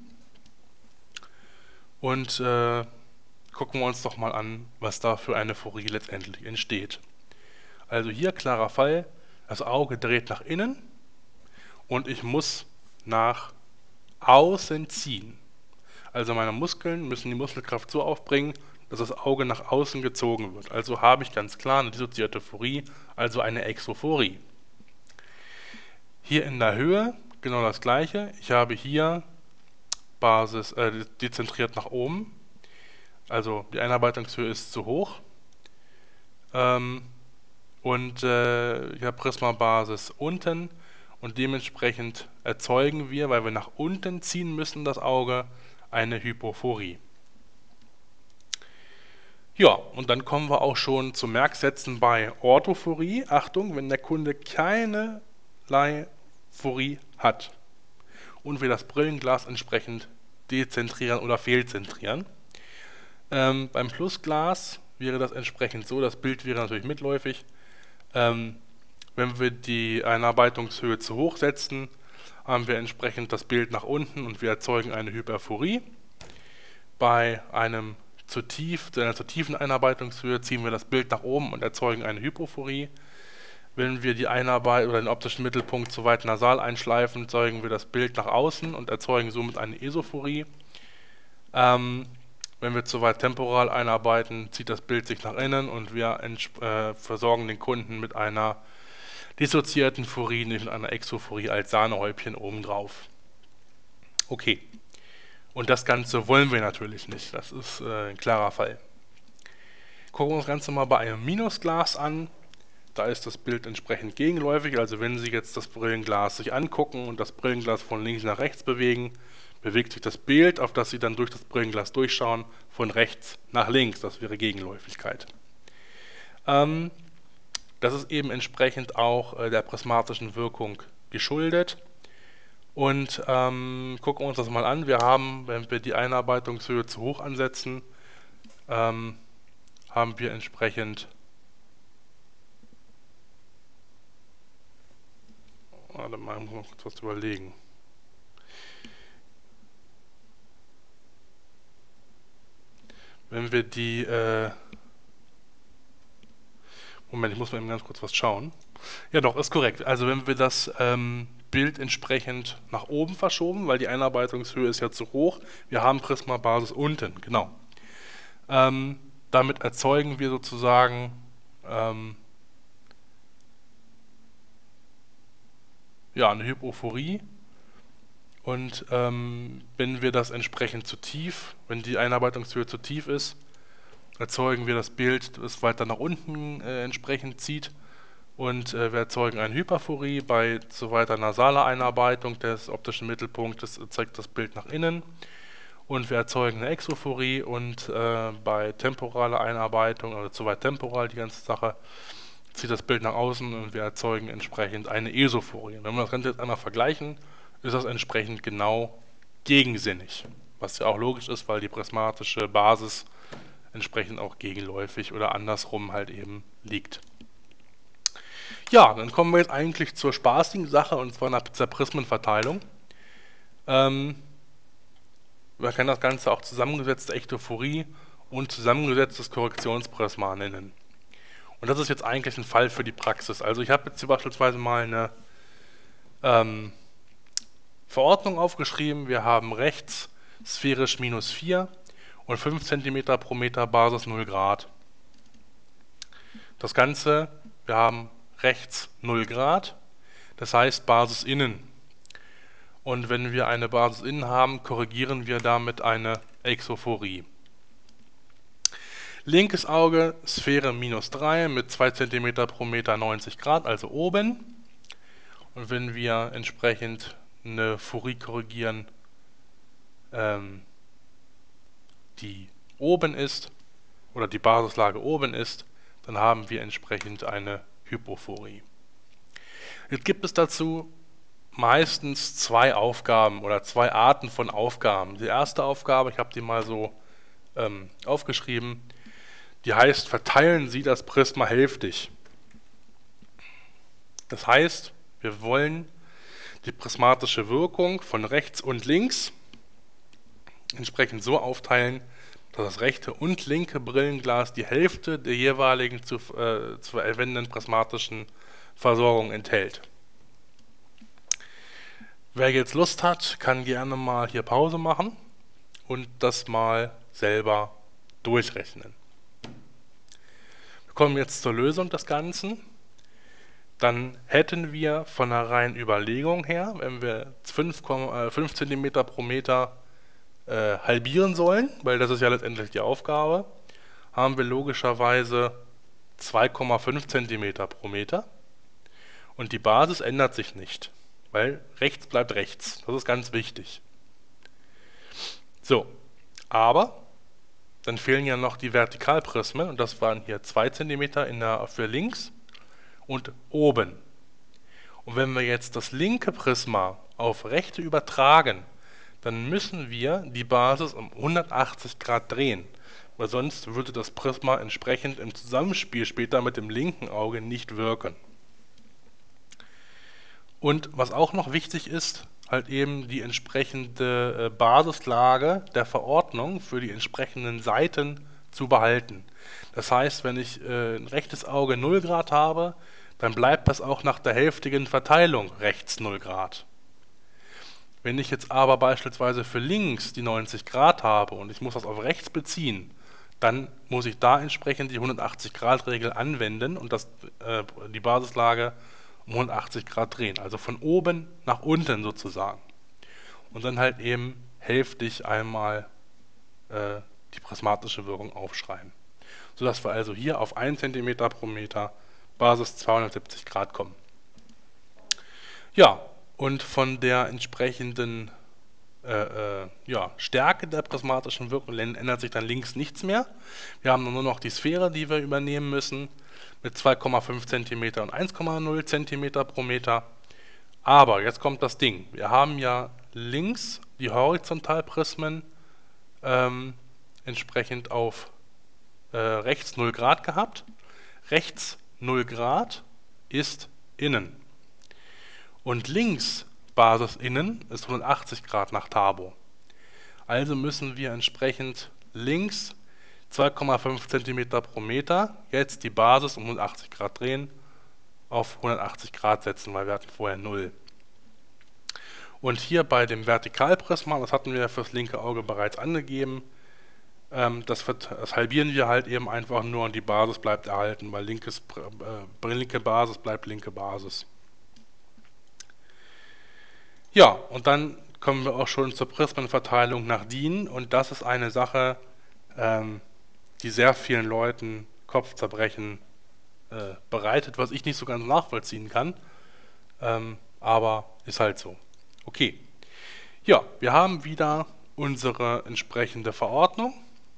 Und äh, gucken wir uns doch mal an, was da für eine Fourier letztendlich entsteht. Also hier klarer Fall, das Auge dreht nach innen und ich muss nach außen ziehen. Also meine Muskeln müssen die Muskelkraft so aufbringen, dass das Auge nach außen gezogen wird. Also habe ich ganz klar eine dissoziierte Fourier, also eine Exophorie. Hier in der Höhe genau das gleiche. Ich habe hier Basis äh, dezentriert nach oben. Also die Einarbeitungshöhe ist zu hoch. Ähm, und äh, ich habe Prisma-Basis unten und dementsprechend erzeugen wir, weil wir nach unten ziehen müssen, das Auge, eine Hypophorie. Ja, und dann kommen wir auch schon zu Merksätzen bei Orthophorie. Achtung, wenn der Kunde keinerlei Phorie hat und wir das Brillenglas entsprechend dezentrieren oder fehlzentrieren. Ähm, beim Plusglas wäre das entsprechend so, das Bild wäre natürlich mitläufig. Ähm, wenn wir die Einarbeitungshöhe zu hoch setzen, haben wir entsprechend das Bild nach unten und wir erzeugen eine Hyperphorie. Bei einem zu tief, zu einer zu tiefen Einarbeitungshöhe ziehen wir das Bild nach oben und erzeugen eine Hypophorie. Wenn wir die Einarbeit oder den optischen Mittelpunkt zu weit nasal einschleifen, zeugen wir das Bild nach außen und erzeugen somit eine Esophorie. Ähm, wenn wir zu weit temporal einarbeiten, zieht das Bild sich nach innen und wir äh, versorgen den Kunden mit einer dissoziierten Phorie, nicht mit einer Exophorie als Sahnehäubchen obendrauf. Okay. Und das Ganze wollen wir natürlich nicht. Das ist äh, ein klarer Fall. Gucken wir uns das Ganze mal bei einem Minusglas an. Da ist das Bild entsprechend gegenläufig. Also wenn Sie jetzt das Brillenglas sich angucken und das Brillenglas von links nach rechts bewegen, bewegt sich das Bild, auf das Sie dann durch das Brillenglas durchschauen, von rechts nach links. Das wäre Gegenläufigkeit. Ähm, das ist eben entsprechend auch äh, der prismatischen Wirkung geschuldet. Und ähm, gucken wir uns das mal an. Wir haben, wenn wir die Einarbeitungshöhe zu hoch ansetzen, ähm, haben wir entsprechend warte mal, ich muss mal kurz was überlegen. Wenn wir die äh Moment, ich muss mal eben ganz kurz was schauen. Ja doch, ist korrekt. Also wenn wir das ähm, Bild entsprechend nach oben verschoben, weil die Einarbeitungshöhe ist ja zu hoch. Wir haben Prisma-Basis unten, genau. Ähm, damit erzeugen wir sozusagen ähm, ja, eine Hypophorie. Und ähm, wenn wir das entsprechend zu tief, wenn die Einarbeitungshöhe zu tief ist, erzeugen wir das Bild, das weiter nach unten äh, entsprechend zieht. Und äh, wir erzeugen eine Hyperphorie bei zu weiter nasaler Einarbeitung des optischen Mittelpunktes, zeigt das Bild nach innen. Und wir erzeugen eine Exophorie und äh, bei temporaler Einarbeitung, also zu weit temporal die ganze Sache, zieht das Bild nach außen und wir erzeugen entsprechend eine Esophorie. Wenn wir das Ganze jetzt einmal vergleichen, ist das entsprechend genau gegensinnig. Was ja auch logisch ist, weil die prismatische Basis entsprechend auch gegenläufig oder andersrum halt eben liegt. Ja, dann kommen wir jetzt eigentlich zur spaßigen Sache und zwar nach der Prismenverteilung. Ähm, man kann das Ganze auch zusammengesetzte Echtophorie und zusammengesetztes Korrektionsprisma nennen. Und das ist jetzt eigentlich ein Fall für die Praxis. Also ich habe jetzt hier beispielsweise mal eine ähm, Verordnung aufgeschrieben. Wir haben rechts sphärisch minus vier und fünf Zentimeter pro Meter Basis null Grad. Das Ganze, wir haben rechts null Grad, das heißt Basis innen. Und wenn wir eine Basis innen haben, korrigieren wir damit eine Exophorie. Linkes Auge, Sphäre minus drei mit zwei Zentimeter pro Meter neunzig Grad, also oben. Und wenn wir entsprechend eine Phorie korrigieren, ähm, die oben ist, oder die Basislage oben ist, dann haben wir entsprechend eine Hypophorie. Jetzt gibt es dazu meistens zwei Aufgaben oder zwei Arten von Aufgaben. Die erste Aufgabe, ich habe die mal so ähm, aufgeschrieben, die heißt, verteilen Sie das Prisma hälftig. Das heißt, wir wollen die prismatische Wirkung von rechts und links entsprechend so aufteilen, dass das rechte und linke Brillenglas die Hälfte der jeweiligen zu, äh, zu verwendenden prismatischen Versorgung enthält. Wer jetzt Lust hat, kann gerne mal hier Pause machen und das mal selber durchrechnen. Wir kommen jetzt zur Lösung des Ganzen. Dann hätten wir von der reinen Überlegung her, wenn wir fünf Zentimeter pro Meter äh, halbieren sollen, weil das ist ja letztendlich die Aufgabe, haben wir logischerweise zwei Komma fünf Zentimeter pro Meter und die Basis ändert sich nicht, weil rechts bleibt rechts. Das ist ganz wichtig. So, aber dann fehlen ja noch die Vertikalprismen und das waren hier zwei Zentimeter in der, für links und oben. Und wenn wir jetzt das linke Prisma auf rechte übertragen, dann müssen wir die Basis um hundertachtzig Grad drehen, weil sonst würde das Prisma entsprechend im Zusammenspiel später mit dem linken Auge nicht wirken. Und was auch noch wichtig ist, halt eben die entsprechende äh, Basislage der Verordnung für die entsprechenden Seiten zu behalten. Das heißt, wenn ich äh, ein rechtes Auge null Grad habe, dann bleibt das auch nach der hälftigen Verteilung rechts null Grad. Wenn ich jetzt aber beispielsweise für links die neunzig Grad habe und ich muss das auf rechts beziehen, dann muss ich da entsprechend die hundertachtzig Grad Regel anwenden und das, äh, die Basislage um hundertachtzig Grad drehen. Also von oben nach unten sozusagen. Und dann halt eben hälftig einmal äh, die prismatische Wirkung aufschreiben. Sodass wir also hier auf ein Zentimeter pro Meter Basis zweihundertsiebzig Grad kommen. Ja, und von der entsprechenden äh, äh, ja, Stärke der prismatischen Wirkung ändert sich dann links nichts mehr. Wir haben nur noch die Sphäre, die wir übernehmen müssen, mit zwei Komma fünf Zentimeter und eins Komma null Zentimeter pro Meter. Aber jetzt kommt das Ding. Wir haben ja links die Horizontalprismen ähm, entsprechend auf äh, rechts null Grad gehabt. Rechts null Grad ist innen. Und links Basis innen ist hundertachtzig Grad nach Tabo. Also müssen wir entsprechend links zwei Komma fünf Zentimeter pro Meter jetzt die Basis um hundertachtzig Grad drehen, auf hundertachtzig Grad setzen, weil wir hatten vorher null. Und hier bei dem Vertikalprisma, das hatten wir fürs linke Auge bereits angegeben, Ähm, das, das halbieren wir halt eben einfach nur und die Basis bleibt erhalten, weil linkes, äh, linke Basis bleibt linke Basis. Ja, und dann kommen wir auch schon zur Prismenverteilung nach DIN und das ist eine Sache, ähm, die sehr vielen Leuten Kopfzerbrechen äh, bereitet, was ich nicht so ganz nachvollziehen kann, ähm, aber ist halt so. Okay, ja, wir haben wieder unsere entsprechende Verordnung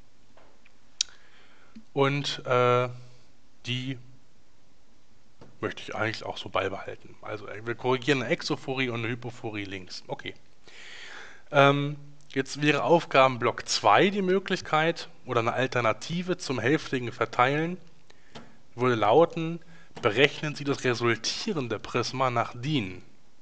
und äh, die möchte ich eigentlich auch so beibehalten. Also wir korrigieren eine Exophorie und eine Hypophorie links. Okay. Ähm, jetzt wäre Aufgabenblock zwei die Möglichkeit oder eine Alternative zum hälftigen Verteilen würde lauten, berechnen Sie das resultierende Prisma nach DIN.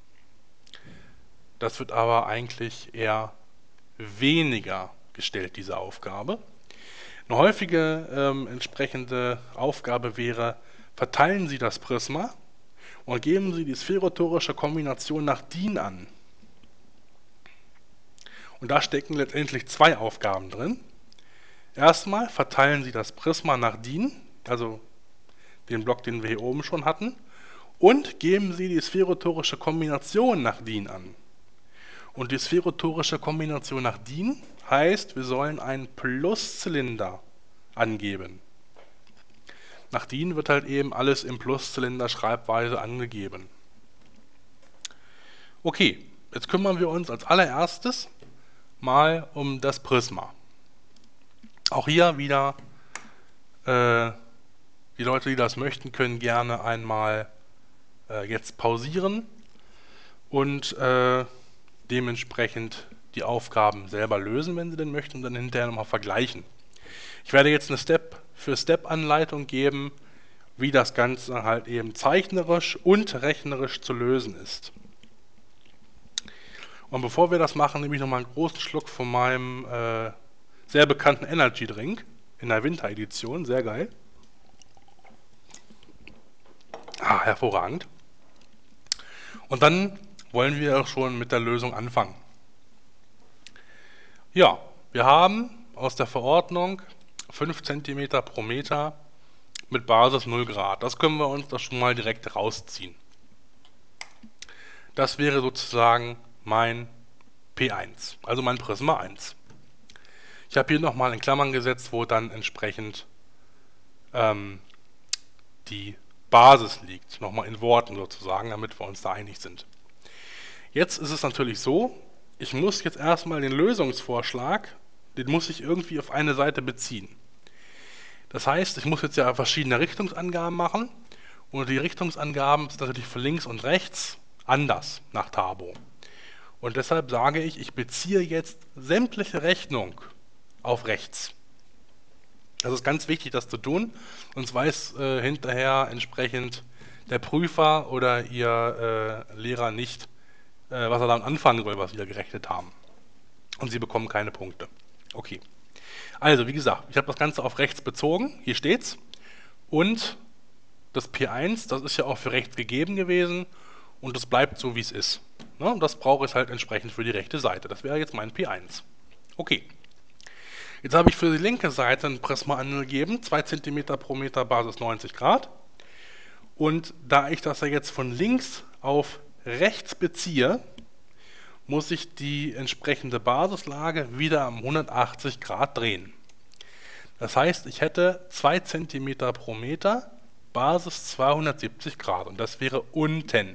Das wird aber eigentlich eher weniger gestellt, diese Aufgabe. Eine häufige ähm, entsprechende Aufgabe wäre, verteilen Sie das Prisma und geben Sie die spherotorische Kombination nach DIN an. Und da stecken letztendlich zwei Aufgaben drin. Erstmal verteilen Sie das Prisma nach DIN, also den Block, den wir hier oben schon hatten, und geben Sie die spherotorische Kombination nach DIN an. Und die spherotorische Kombination nach DIN heißt, wir sollen einen Pluszylinder angeben. Nach DIN wird halt eben alles im Pluszylinder-Schreibweise angegeben. Okay, jetzt kümmern wir uns als allererstes mal um das Prisma. Auch hier wieder, äh, die Leute, die das möchten, können gerne einmal äh, jetzt pausieren und äh, dementsprechend die Aufgaben selber lösen, wenn sie denn möchten, und dann hinterher nochmal vergleichen. Ich werde jetzt eine Step-für-Step-Anleitung geben, wie das Ganze halt eben zeichnerisch und rechnerisch zu lösen ist. Und bevor wir das machen, nehme ich nochmal einen großen Schluck von meinem äh, sehr bekannten Energy Drink in der Winteredition, sehr geil. Ah, hervorragend. Und dann wollen wir auch schon mit der Lösung anfangen. Ja, wir haben aus der Verordnung fünf Zentimeter pro Meter mit Basis null Grad. Das können wir uns das schon mal direkt rausziehen. Das wäre sozusagen mein P eins, also mein Prisma eins. Ich habe hier nochmal in Klammern gesetzt, wo dann entsprechend ähm, die Basis liegt. Nochmal in Worten sozusagen, damit wir uns da einig sind. Jetzt ist es natürlich so, ich muss jetzt erstmal den Lösungsvorschlag, den muss ich irgendwie auf eine Seite beziehen. Das heißt, ich muss jetzt ja verschiedene Richtungsangaben machen und die Richtungsangaben sind natürlich für links und rechts anders nach Tabo. Und deshalb sage ich, ich beziehe jetzt sämtliche Rechnung auf rechts. Das ist ganz wichtig, das zu tun, sonst weiß äh, hinterher entsprechend der Prüfer oder Ihr äh, Lehrer nicht, äh, was er dann anfangen soll, was Sie da gerechnet haben. Und Sie bekommen keine Punkte. Okay. Also, wie gesagt, ich habe das Ganze auf rechts bezogen, hier steht's. Und das P eins, das ist ja auch für rechts gegeben gewesen und das bleibt so, wie es ist. Ne? Das brauche ich halt entsprechend für die rechte Seite. Das wäre jetzt mein P eins. Okay. Jetzt habe ich für die linke Seite ein Prisma angegeben, zwei Zentimeter pro Meter, Basis neunzig Grad. Und da ich das ja jetzt von links auf rechts beziehe, muss ich die entsprechende Basislage wieder um hundertachtzig Grad drehen. Das heißt, ich hätte zwei Zentimeter pro Meter, Basis zweihundertsiebzig Grad und das wäre unten.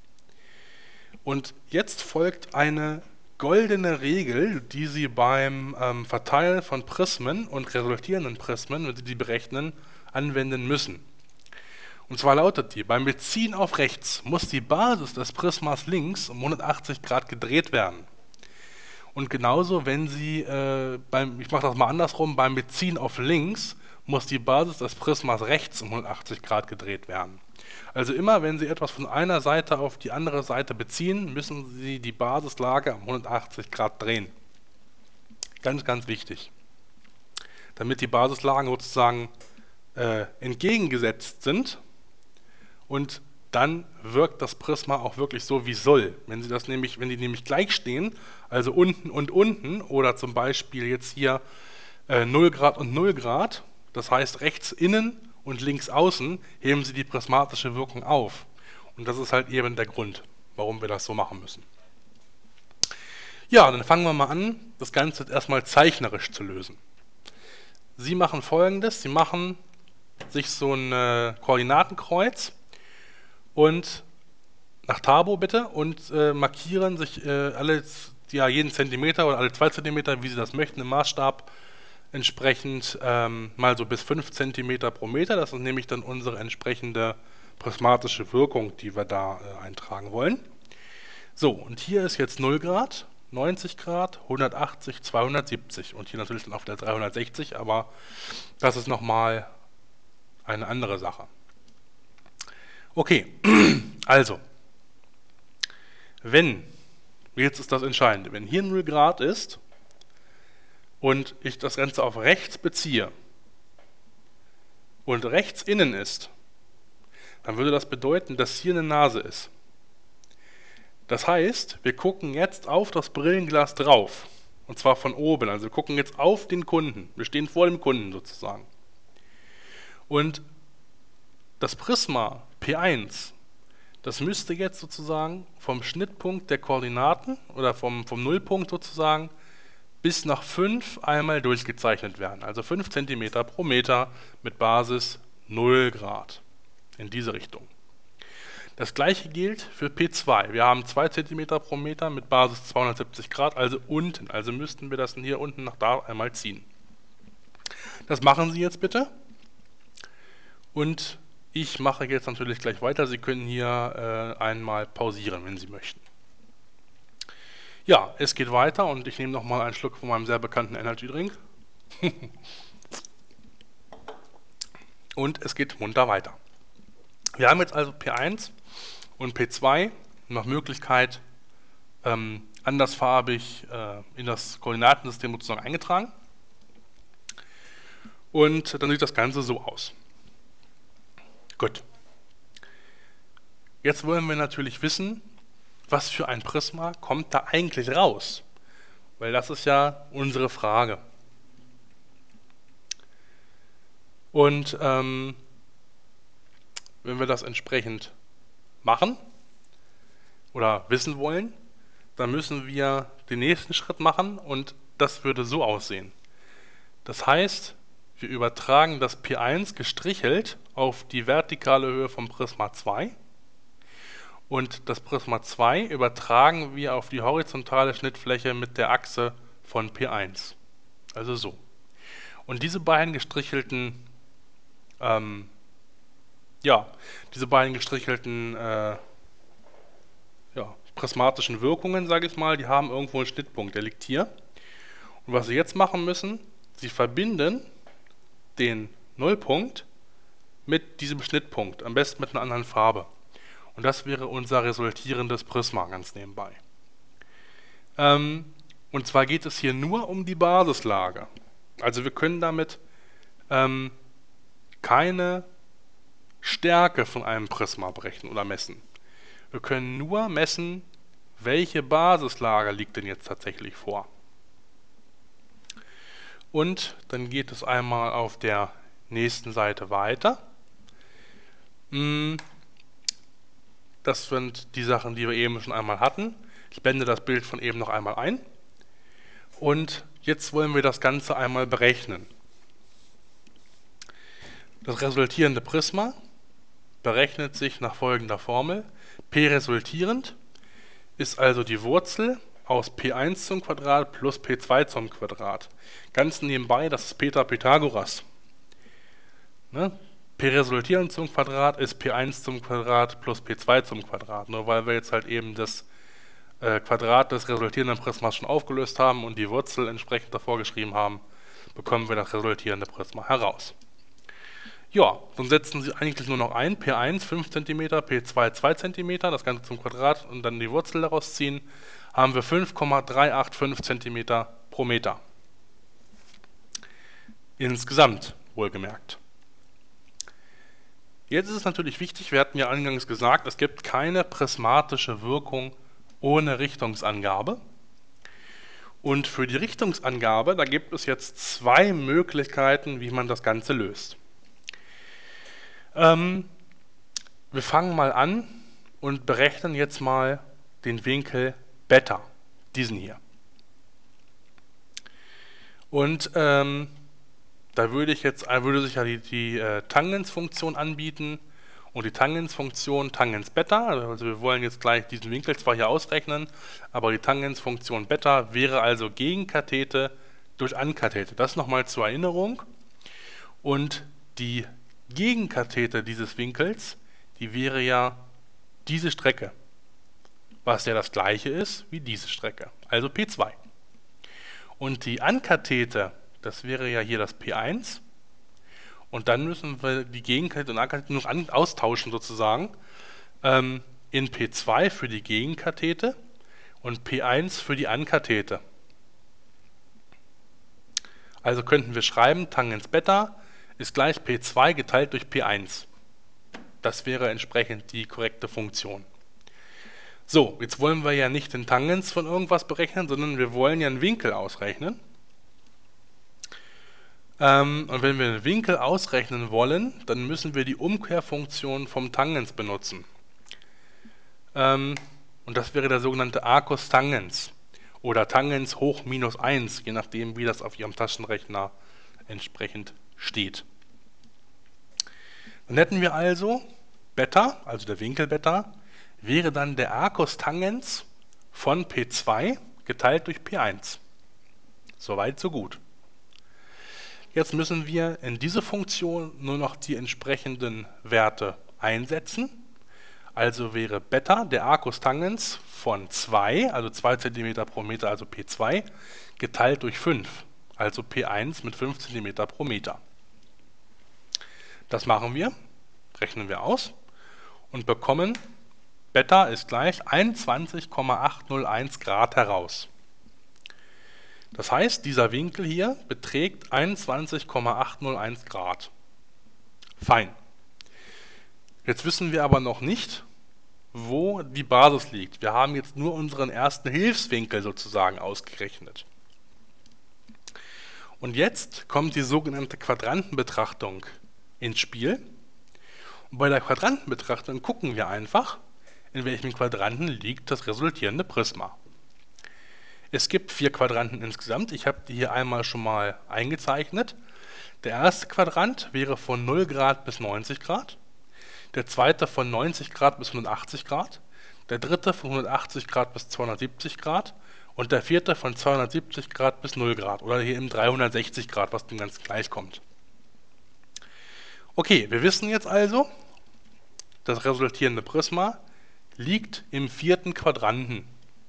Und jetzt folgt eine goldene Regel, die Sie beim ähm, Verteilen von Prismen und resultierenden Prismen, wenn Sie die berechnen, anwenden müssen. Und zwar lautet die, beim Beziehen auf rechts muss die Basis des Prismas links um hundertachtzig Grad gedreht werden. Und genauso, wenn Sie, äh, beim, ich mache das mal andersrum, beim Beziehen auf links muss die Basis des Prismas rechts um hundertachtzig Grad gedreht werden. Also immer, wenn Sie etwas von einer Seite auf die andere Seite beziehen, müssen Sie die Basislage um hundertachtzig Grad drehen. Ganz, ganz wichtig. Damit die Basislagen sozusagen äh, entgegengesetzt sind und dann wirkt das Prisma auch wirklich so, wie es soll. Wenn Sie das nämlich, wenn die nämlich gleich stehen, also unten und unten, oder zum Beispiel jetzt hier äh, null Grad und null Grad. Das heißt, rechts innen und links außen heben sie die prismatische Wirkung auf. Und das ist halt eben der Grund, warum wir das so machen müssen. Ja, dann fangen wir mal an, das Ganze jetzt erstmal zeichnerisch zu lösen. Sie machen Folgendes: Sie machen sich so ein äh, Koordinatenkreuz und nach Tabo bitte und äh, markieren sich äh, alle, ja, jeden Zentimeter oder alle zwei Zentimeter, wie Sie das möchten, im Maßstab entsprechend ähm, mal so bis fünf Zentimeter pro Meter. Das ist nämlich dann unsere entsprechende prismatische Wirkung, die wir da äh, eintragen wollen. So, und hier ist jetzt null Grad, neunzig Grad, hundertachtzig, zweihundertsiebzig und hier natürlich dann auch der dreihundertsechzig, aber das ist nochmal eine andere Sache. Okay, also, wenn, jetzt ist das Entscheidende, wenn hier null Grad ist und ich das Ganze auf rechts beziehe und rechts innen ist, dann würde das bedeuten, dass hier eine Nase ist. Das heißt, wir gucken jetzt auf das Brillenglas drauf, und zwar von oben, also wir gucken jetzt auf den Kunden, wir stehen vor dem Kunden sozusagen. Und das Prisma P eins, das müsste jetzt sozusagen vom Schnittpunkt der Koordinaten oder vom, vom Nullpunkt sozusagen bis nach fünf einmal durchgezeichnet werden. Also fünf Zentimeter pro Meter mit Basis null Grad in diese Richtung. Das gleiche gilt für P zwei. Wir haben zwei Zentimeter pro Meter mit Basis zweihundertsiebzig Grad, also unten. Also müssten wir das hier unten nach da einmal ziehen. Das machen Sie jetzt bitte. Und ich mache jetzt natürlich gleich weiter. Sie können hier äh, einmal pausieren, wenn Sie möchten. Ja, es geht weiter und ich nehme nochmal einen Schluck von meinem sehr bekannten Energy Drink. Und es geht munter weiter. Wir haben jetzt also P eins und P zwei nach Möglichkeit ähm, andersfarbig äh, in das Koordinatensystem sozusagen eingetragen. Und dann sieht das Ganze so aus. Gut. Jetzt wollen wir natürlich wissen, was für ein Prisma kommt da eigentlich raus? Weil das ist ja unsere Frage. Und ähm, wenn wir das entsprechend machen oder wissen wollen, dann müssen wir den nächsten Schritt machen und das würde so aussehen. Das heißt, wir übertragen das P eins gestrichelt auf die vertikale Höhe vom Prisma zwei und das Prisma zwei übertragen wir auf die horizontale Schnittfläche mit der Achse von P eins. Also so. Und diese beiden gestrichelten ähm, ja, diese beiden gestrichelten äh, ja, prismatischen Wirkungen, sage ich mal, die haben irgendwo einen Schnittpunkt, der liegt hier. Und was Sie jetzt machen müssen, Sie verbinden den Nullpunkt mit diesem Schnittpunkt, am besten mit einer anderen Farbe. Und das wäre unser resultierendes Prisma, ganz nebenbei. Ähm, und zwar geht es hier nur um die Basislage. Also wir können damit ähm, keine Stärke von einem Prisma berechnen oder messen. Wir können nur messen, welche Basislage liegt denn jetzt tatsächlich vor. Und dann geht es einmal auf der nächsten Seite weiter. Das sind die Sachen, die wir eben schon einmal hatten. Ich blende das Bild von eben noch einmal ein. Und jetzt wollen wir das Ganze einmal berechnen. Das resultierende Prisma berechnet sich nach folgender Formel. P resultierend ist also die Wurzel aus P eins zum Quadrat plus P zwei zum Quadrat. Ganz nebenbei, das ist Peter Pythagoras. Ne? P resultierend zum Quadrat ist P eins zum Quadrat plus P zwei zum Quadrat. Nur weil wir jetzt halt eben das äh, Quadrat des resultierenden Prismas schon aufgelöst haben und die Wurzel entsprechend davor geschrieben haben, bekommen wir das resultierende Prisma heraus. Ja, dann setzen Sie eigentlich nur noch ein, P eins fünf Zentimeter, P zwei zwei Zentimeter, das Ganze zum Quadrat und dann die Wurzel daraus ziehen, haben wir fünf Komma drei acht fünf Zentimeter pro Meter. Insgesamt, wohlgemerkt. Jetzt ist es natürlich wichtig, wir hatten ja eingangs gesagt, es gibt keine prismatische Wirkung ohne Richtungsangabe. Und für die Richtungsangabe, da gibt es jetzt zwei Möglichkeiten, wie man das Ganze löst. Ähm, wir fangen mal an und berechnen jetzt mal den Winkel Beta, diesen hier. Und ähm, da würde ich jetzt, würde sich ja die, die äh, Tangensfunktion anbieten und die Tangensfunktion Tangens Beta, also wir wollen jetzt gleich diesen Winkel zwar hier ausrechnen, aber die Tangensfunktion Beta wäre also Gegenkathete durch Ankathete. Das nochmal zur Erinnerung. Und die Gegenkathete dieses Winkels, die wäre ja diese Strecke, was ja das gleiche ist wie diese Strecke, also P zwei. Und die Ankathete, das wäre ja hier das P eins. Und dann müssen wir die Gegenkathete und Ankathete noch an, austauschen sozusagen. Ähm, in P zwei für die Gegenkathete und P eins für die Ankathete. Also könnten wir schreiben, Tangens Beta ist gleich P zwei geteilt durch P eins. Das wäre entsprechend die korrekte Funktion. So, jetzt wollen wir ja nicht den Tangens von irgendwas berechnen, sondern wir wollen ja einen Winkel ausrechnen. Ähm, und wenn wir einen Winkel ausrechnen wollen, dann müssen wir die Umkehrfunktion vom Tangens benutzen. Ähm, und das wäre der sogenannte Arcus Tangens oder Tangens hoch minus eins, je nachdem, wie das auf Ihrem Taschenrechner entsprechend steht. Dann hätten wir also Beta, also der Winkel Beta, wäre dann der Arcus Tangens von P zwei geteilt durch P eins. Soweit, so gut. Jetzt müssen wir in diese Funktion nur noch die entsprechenden Werte einsetzen. Also wäre Beta der Arcus Tangens von zwei, also zwei Zentimeter pro Meter, also P zwei, geteilt durch fünf, also P eins mit fünf Zentimeter pro Meter. Das machen wir, rechnen wir aus und bekommen Beta ist gleich einundzwanzig Komma achthunderteins Grad heraus. Das heißt, dieser Winkel hier beträgt einundzwanzig Komma achthunderteins Grad. Fein. Jetzt wissen wir aber noch nicht, wo die Basis liegt. Wir haben jetzt nur unseren ersten Hilfswinkel sozusagen ausgerechnet. Und jetzt kommt die sogenannte Quadrantenbetrachtung ins Spiel. Und bei der Quadrantenbetrachtung gucken wir einfach, in welchem Quadranten liegt das resultierende Prisma. Es gibt vier Quadranten insgesamt. Ich habe die hier einmal schon mal eingezeichnet. Der erste Quadrant wäre von null Grad bis neunzig Grad. Der zweite von neunzig Grad bis hundertachtzig Grad. Der dritte von hundertachtzig Grad bis zweihundertsiebzig Grad. Und der vierte von zweihundertsiebzig Grad bis null Grad. Oder hier eben dreihundertsechzig Grad, was dem Ganzen gleich kommt. Okay, wir wissen jetzt also, das resultierende Prisma liegt im vierten Quadranten.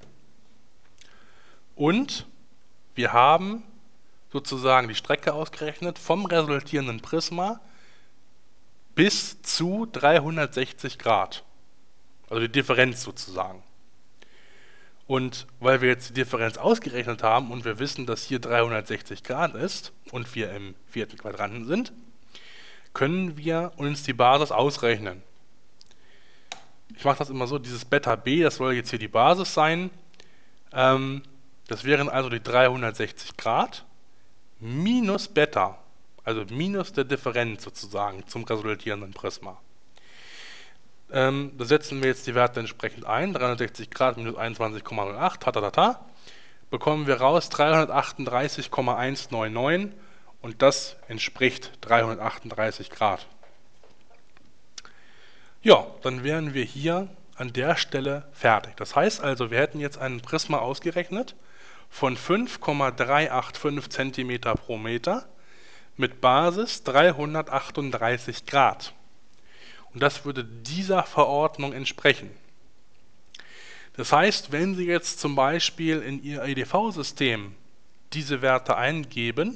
Und wir haben sozusagen die Strecke ausgerechnet vom resultierenden Prisma bis zu dreihundertsechzig Grad. Also die Differenz sozusagen. Und weil wir jetzt die Differenz ausgerechnet haben und wir wissen, dass hier dreihundertsechzig Grad ist und wir im vierten Quadranten sind, können wir uns die Basis ausrechnen. Ich mache das immer so, dieses Beta b, das soll jetzt hier die Basis sein. Ähm, das wären also die dreihundertsechzig Grad minus Beta, also minus der Differenz sozusagen zum resultierenden Prisma. Ähm, da setzen wir jetzt die Werte entsprechend ein, dreihundertsechzig Grad minus einundzwanzig Komma null acht, tatatata, bekommen wir raus dreihundertachtunddreißig Komma hundertneunundneunzig und das entspricht dreihundertachtunddreißig Grad. Ja, dann wären wir hier an der Stelle fertig. Das heißt also, wir hätten jetzt einen Prisma ausgerechnet von fünf Komma dreihundertfünfundachtzig Zentimeter pro Meter mit Basis dreihundertachtunddreißig Grad. Und das würde dieser Verordnung entsprechen. Das heißt, wenn Sie jetzt zum Beispiel in Ihr E D V-System diese Werte eingeben,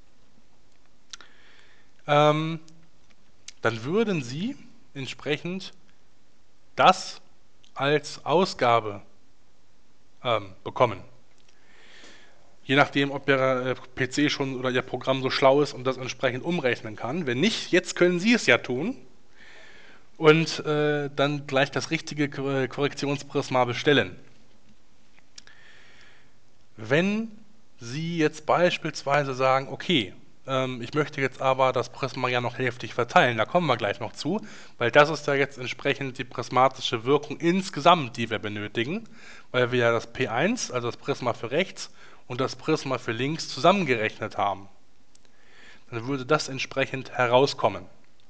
ähm, dann würden Sie entsprechend das als Ausgabe ähm, bekommen. Je nachdem, ob Ihr äh, P C schon oder Ihr Programm so schlau ist und das entsprechend umrechnen kann. Wenn nicht, jetzt können Sie es ja tun und äh, dann gleich das richtige Korrektionsprisma bestellen. Wenn Sie jetzt beispielsweise sagen, okay, ähm, ich möchte jetzt aber das Prisma ja noch hälftig verteilen, da kommen wir gleich noch zu, weil das ist ja jetzt entsprechend die prismatische Wirkung insgesamt, die wir benötigen, weil wir ja das P eins, also das Prisma für rechts, und das Prisma für links zusammengerechnet haben. Dann würde das entsprechend herauskommen.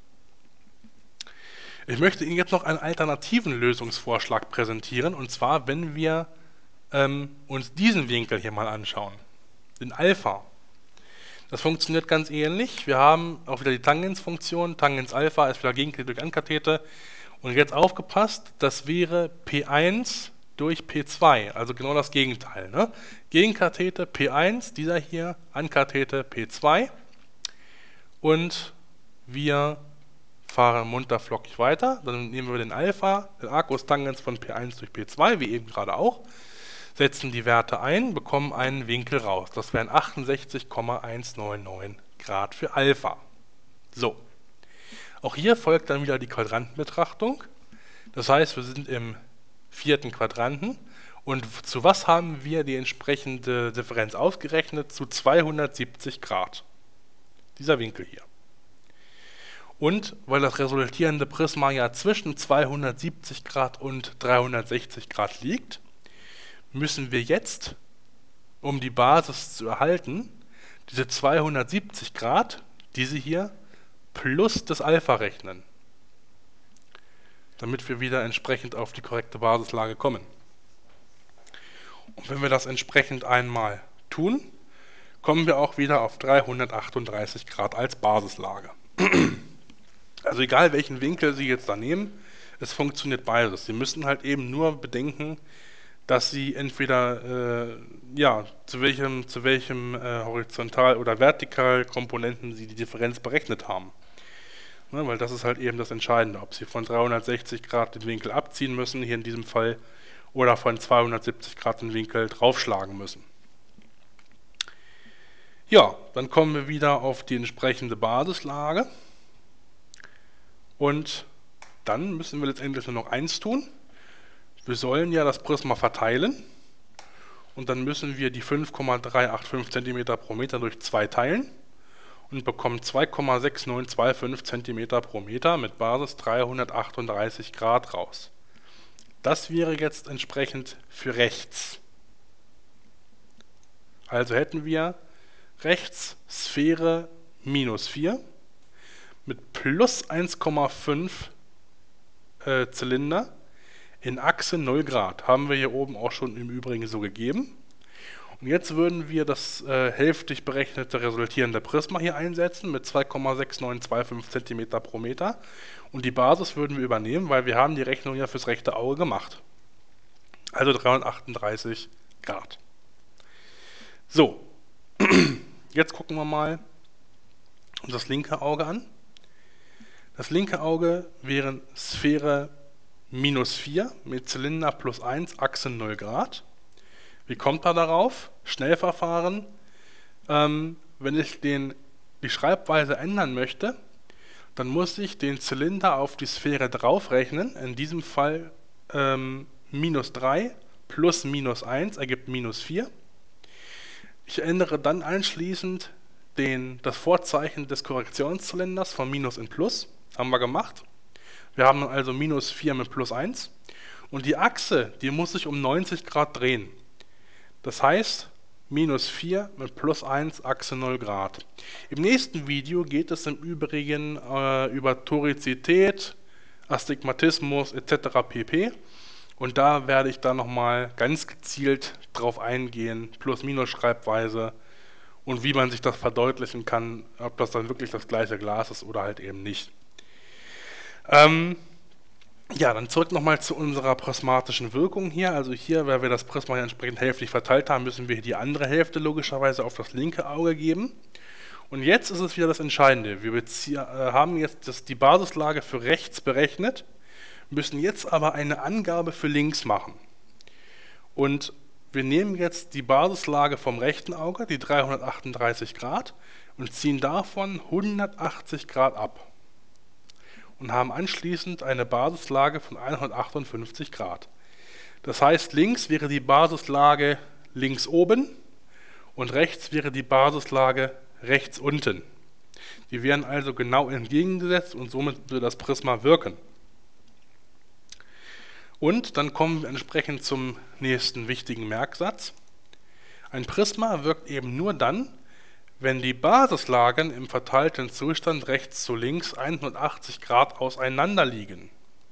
Ich möchte Ihnen jetzt noch einen alternativen Lösungsvorschlag präsentieren, und zwar, wenn wir ähm, uns diesen Winkel hier mal anschauen, den Alpha. Das funktioniert ganz ähnlich. Wir haben auch wieder die Tangensfunktion. Tangens Alpha ist wieder Gegenkathete durch Ankathete. Und jetzt aufgepasst, das wäre P eins durch P zwei, also genau das Gegenteil. Ne? Gegenkathete P eins, dieser hier, Ankathete P zwei. Und wir fahren munter flockig weiter. Dann nehmen wir den Alpha, den Arcus Tangens von P eins durch P zwei, wie eben gerade auch. Setzen die Werte ein, bekommen einen Winkel raus. Das wären achtundsechzig Komma hundertneunundneunzig Grad für Alpha. So, auch hier folgt dann wieder die Quadrantenbetrachtung. Das heißt, wir sind im vierten Quadranten. Und zu was haben wir die entsprechende Differenz ausgerechnet? Zu zweihundertsiebzig Grad. Dieser Winkel hier. Und weil das resultierende Prisma ja zwischen zweihundertsiebzig Grad und dreihundertsechzig Grad liegt, müssen wir jetzt, um die Basis zu erhalten, diese zweihundertsiebzig Grad, diese hier, plus das Alpha rechnen, damit wir wieder entsprechend auf die korrekte Basislage kommen. Und wenn wir das entsprechend einmal tun, kommen wir auch wieder auf dreihundertachtunddreißig Grad als Basislage. Also egal welchen Winkel Sie jetzt da nehmen, es funktioniert beides. Sie müssen halt eben nur bedenken, dass Sie entweder, äh, ja, zu welchem, zu welchem äh, Horizontal- oder Vertikalkomponenten Sie die Differenz berechnet haben. Ne, weil das ist halt eben das Entscheidende, ob Sie von dreihundertsechzig Grad den Winkel abziehen müssen, hier in diesem Fall, oder von zweihundertsiebzig Grad den Winkel draufschlagen müssen. Ja, dann kommen wir wieder auf die entsprechende Basislage. Und dann müssen wir letztendlich nur noch eins tun. Wir sollen ja das Prisma verteilen. Und dann müssen wir die fünf Komma dreihundertfünfundachtzig Zentimeter pro Meter durch zwei teilen und bekommen zwei Komma sechs neun zwei fünf Zentimeter pro Meter mit Basis dreihundertachtunddreißig Grad raus. Das wäre jetzt entsprechend für rechts. Also hätten wir rechts Sphäre minus vier mit plus eins Komma fünf äh, Zylinder in Achse null Grad. Haben wir hier oben auch schon im Übrigen so gegeben. Und jetzt würden wir das äh, hälftig berechnete resultierende Prisma hier einsetzen mit zwei Komma sechs neun zwei fünf Zentimeter pro Meter. Und die Basis würden wir übernehmen, weil wir haben die Rechnung ja fürs rechte Auge gemacht. Also dreihundertachtunddreißig Grad. So, jetzt gucken wir mal uns das linke Auge an. Das linke Auge wäre Sphäre minus vier mit Zylinder plus eins, Achse null Grad. Wie kommt man darauf? Schnellverfahren. Ähm, wenn ich den, die Schreibweise ändern möchte, dann muss ich den Zylinder auf die Sphäre draufrechnen. In diesem Fall ähm, minus drei plus minus eins ergibt minus vier. Ich ändere dann anschließend den, das Vorzeichen des Korrektionszylinders von Minus in Plus. Haben wir gemacht. Wir haben also minus vier mit plus eins. Und die Achse, die muss sich um neunzig Grad drehen. Das heißt, minus vier mit plus eins, Achse null Grad. Im nächsten Video geht es im Übrigen äh, über Torizität, Astigmatismus et cetera pp. Und da werde ich dann nochmal ganz gezielt drauf eingehen, Plus-Minus-Schreibweise und wie man sich das verdeutlichen kann, ob das dann wirklich das gleiche Glas ist oder halt eben nicht. Ähm, ja, dann zurück nochmal zu unserer prismatischen Wirkung hier. Also hier, weil wir das Prisma ja entsprechend hälftig verteilt haben, müssen wir hier die andere Hälfte logischerweise auf das linke Auge geben. Und jetzt ist es wieder das Entscheidende. Wir äh, haben jetzt das, die Basislage für rechts berechnet, müssen jetzt aber eine Angabe für links machen. Und wir nehmen jetzt die Basislage vom rechten Auge, die dreihundertachtunddreißig Grad, und ziehen davon hundertachtzig Grad ab. Und haben anschließend eine Basislage von hundertachtundfünfzig Grad. Das heißt, links wäre die Basislage links oben und rechts wäre die Basislage rechts unten. Die wären also genau entgegengesetzt und somit würde das Prisma wirken. Und dann kommen wir entsprechend zum nächsten wichtigen Merksatz. Ein Prisma wirkt eben nur dann, wenn die Basislagen im verteilten Zustand rechts zu links hundertachtzig Grad auseinander liegen.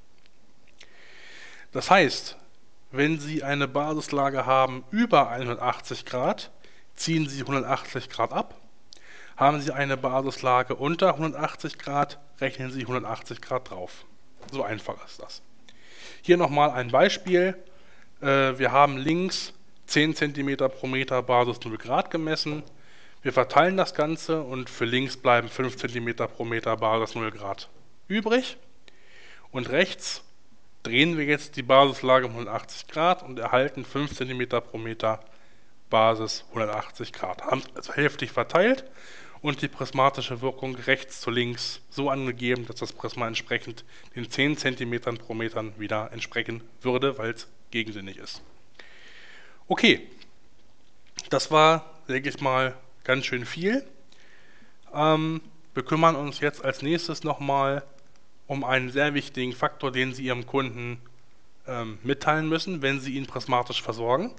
Das heißt, wenn Sie eine Basislage haben über hundertachtzig Grad, ziehen Sie hundertachtzig Grad ab. Haben Sie eine Basislage unter hundertachtzig Grad, rechnen Sie hundertachtzig Grad drauf. So einfach ist das. Hier nochmal ein Beispiel. Äh, wir haben links zehn Zentimeter pro Meter Basis null Grad gemessen. Wir verteilen das Ganze und für links bleiben fünf Zentimeter pro Meter Basis null Grad übrig. Und rechts drehen wir jetzt die Basislage um hundertachtzig Grad und erhalten fünf Zentimeter pro Meter Basis hundertachtzig Grad. Haben es also hälftig verteilt und die prismatische Wirkung rechts zu links so angegeben, dass das Prisma entsprechend den zehn Zentimeter pro Meter wieder entsprechen würde, weil es gegensinnig ist. Okay, das war, denke ich mal, ganz schön viel. Ähm, wir kümmern uns jetzt als nächstes nochmal um einen sehr wichtigen Faktor, den Sie Ihrem Kunden ähm, mitteilen müssen, wenn Sie ihn prismatisch versorgen.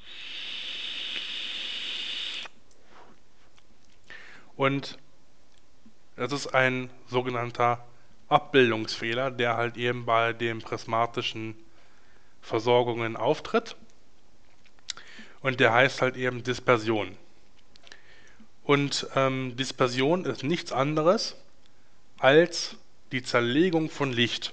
Und das ist ein sogenannter Abbildungsfehler, der halt eben bei den prismatischen Versorgungen auftritt. Und der heißt halt eben Dispersion. Und ähm, Dispersion ist nichts anderes als die Zerlegung von Licht.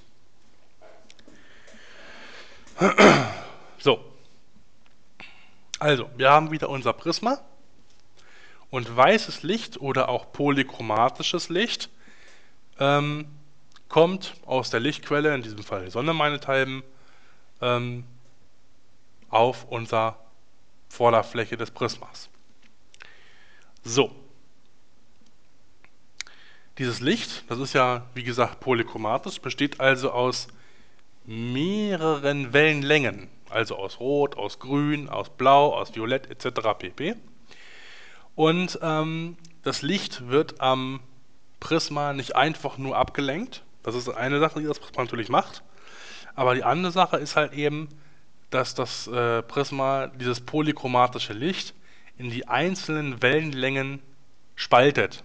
So, also wir haben wieder unser Prisma und weißes Licht oder auch polychromatisches Licht ähm, kommt aus der Lichtquelle, in diesem Fall die Sonne meinethalben, ähm, auf unserer Vorderfläche des Prismas. So, dieses Licht, das ist ja wie gesagt polychromatisch, besteht also aus mehreren Wellenlängen, also aus Rot, aus Grün, aus Blau, aus Violett et cetera pp. Und ähm, das Licht wird am Prisma nicht einfach nur abgelenkt. Das ist eine Sache, die das Prisma natürlich macht. Aber die andere Sache ist halt eben, dass das äh, Prisma dieses polychromatische Licht in die einzelnen Wellenlängen spaltet.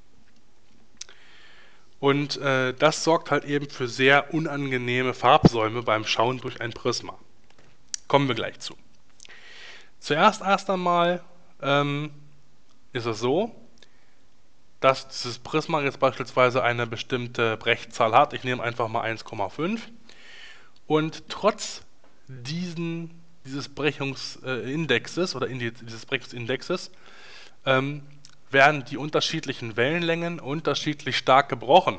Und äh, das sorgt halt eben für sehr unangenehme Farbsäume beim Schauen durch ein Prisma. Kommen wir gleich zu. Zuerst erst einmal ähm, ist es so, dass dieses Prisma jetzt beispielsweise eine bestimmte Brechzahl hat. Ich nehme einfach mal eins Komma fünf. Und trotz diesen, dieses Brechungsindexes oder dieses Brechungsindexes ähm, werden die unterschiedlichen Wellenlängen unterschiedlich stark gebrochen.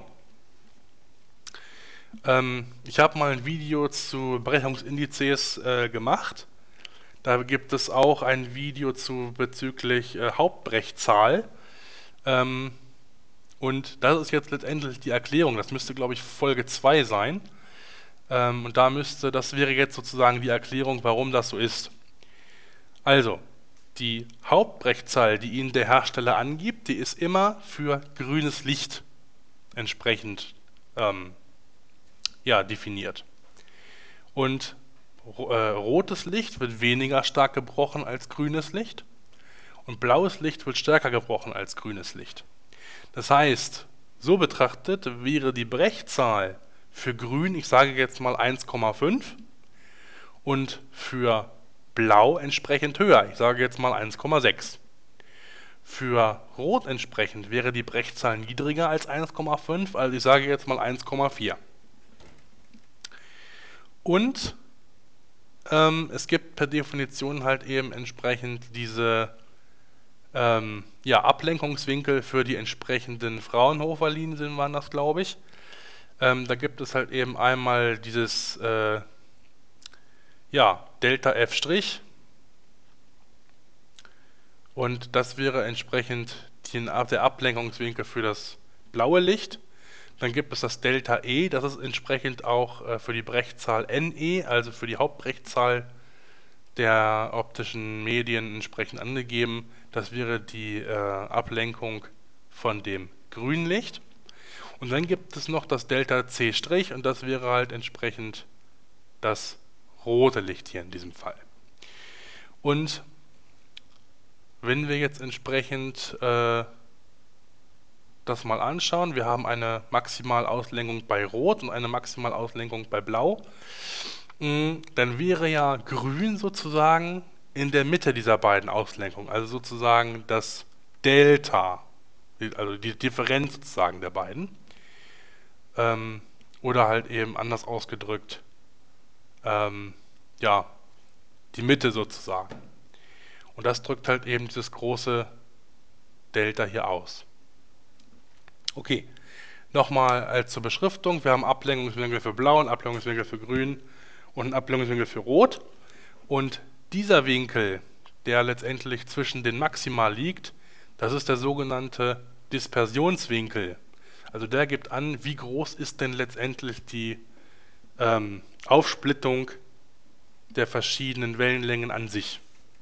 Ähm, ich habe mal ein Video zu Brechungsindizes äh, gemacht. Da gibt es auch ein Video zu bezüglich äh, Hauptbrechzahl. Ähm, und das ist jetzt letztendlich die Erklärung. Das müsste, glaube ich, Folge zwei sein. Ähm, und da müsste, das wäre jetzt sozusagen die Erklärung, warum das so ist. Also, die Hauptbrechzahl, die Ihnen der Hersteller angibt, die ist immer für grünes Licht entsprechend ähm, ja, definiert. Und äh, rotes Licht wird weniger stark gebrochen als grünes Licht und blaues Licht wird stärker gebrochen als grünes Licht. Das heißt, so betrachtet wäre die Brechzahl für grün, ich sage jetzt mal eins Komma fünf und für blau entsprechend höher, ich sage jetzt mal eins Komma sechs. Für rot entsprechend wäre die Brechzahl niedriger als eins Komma fünf, also ich sage jetzt mal eins Komma vier. Und ähm, es gibt per Definition halt eben entsprechend diese ähm, ja, Ablenkungswinkel für die entsprechenden Fraunhofer-Linsen waren das, glaube ich. Ähm, da gibt es halt eben einmal dieses äh, ja, Delta F', und das wäre entsprechend die, der Ablenkungswinkel für das blaue Licht. Dann gibt es das Delta E, das ist entsprechend auch äh, für die Brechzahl N E, also für die Hauptbrechzahl der optischen Medien entsprechend angegeben. Das wäre die äh, Ablenkung von dem grünen Licht. Und dann gibt es noch das Delta C' und das wäre halt entsprechend das rote Licht hier in diesem Fall. Und wenn wir jetzt entsprechend äh, das mal anschauen, wir haben eine Maximalauslenkung bei Rot und eine Maximalauslenkung bei Blau, mh, dann wäre ja Grün sozusagen in der Mitte dieser beiden Auslenkungen, also sozusagen das Delta, also die Differenz sozusagen der beiden. Ähm, oder halt eben anders ausgedrückt, ähm, ja, die Mitte sozusagen. Und das drückt halt eben dieses große Delta hier aus. Okay, nochmal als zur Beschriftung. Wir haben Ablenkungswinkel für Blau, einen Ablenkungswinkel für Grün und einen Ablenkungswinkel für Rot. Und dieser Winkel, der letztendlich zwischen den Maxima liegt, das ist der sogenannte Dispersionswinkel. Also der gibt an, wie groß ist denn letztendlich die ähm, Aufsplittung der verschiedenen Wellenlängen an sich.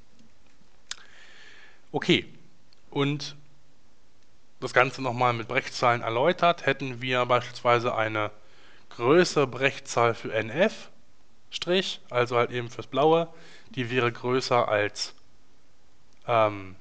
Okay, und das Ganze nochmal mit Brechzahlen erläutert, hätten wir beispielsweise eine größere Brechzahl für N F', also halt eben fürs Blaue, die wäre größer als ähm,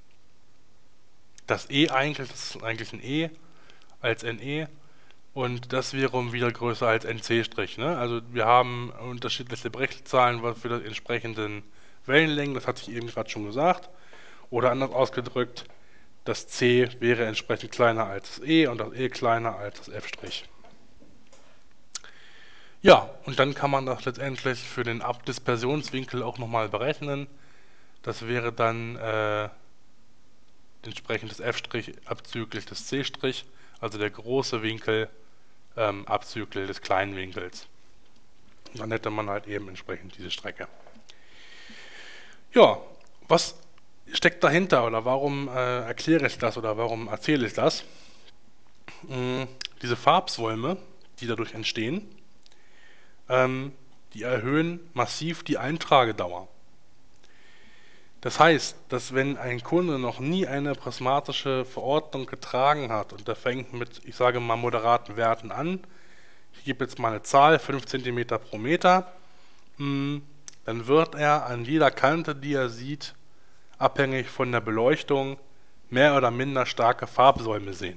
das E eigentlich, das ist eigentlich ein E, als N E, und das wiederum wieder größer als N C'. Ne? Also wir haben unterschiedliche Brechzahlen für die entsprechenden Wellenlängen, das hatte ich eben gerade schon gesagt. Oder anders ausgedrückt, das C wäre entsprechend kleiner als das E und das E kleiner als das F'. Ja, und dann kann man das letztendlich für den Abdispersionswinkel auch nochmal berechnen. Das wäre dann äh, entsprechend das F' abzüglich des C', also der große Winkel ähm, abzüglich des kleinen Winkels. Und dann hätte man halt eben entsprechend diese Strecke. Ja, was steckt dahinter oder warum äh, erkläre ich das oder warum erzähle ich das? Mh, diese Farbsäume, die dadurch entstehen, ähm, die erhöhen massiv die Eintragedauer. Das heißt, dass wenn ein Kunde noch nie eine prismatische Verordnung getragen hat und der fängt mit, ich sage mal, moderaten Werten an, ich gebe jetzt mal eine Zahl, fünf Zentimeter pro Meter, mh, dann wird er an jeder Kante, die er sieht, abhängig von der Beleuchtung, mehr oder minder starke Farbsäume sehen.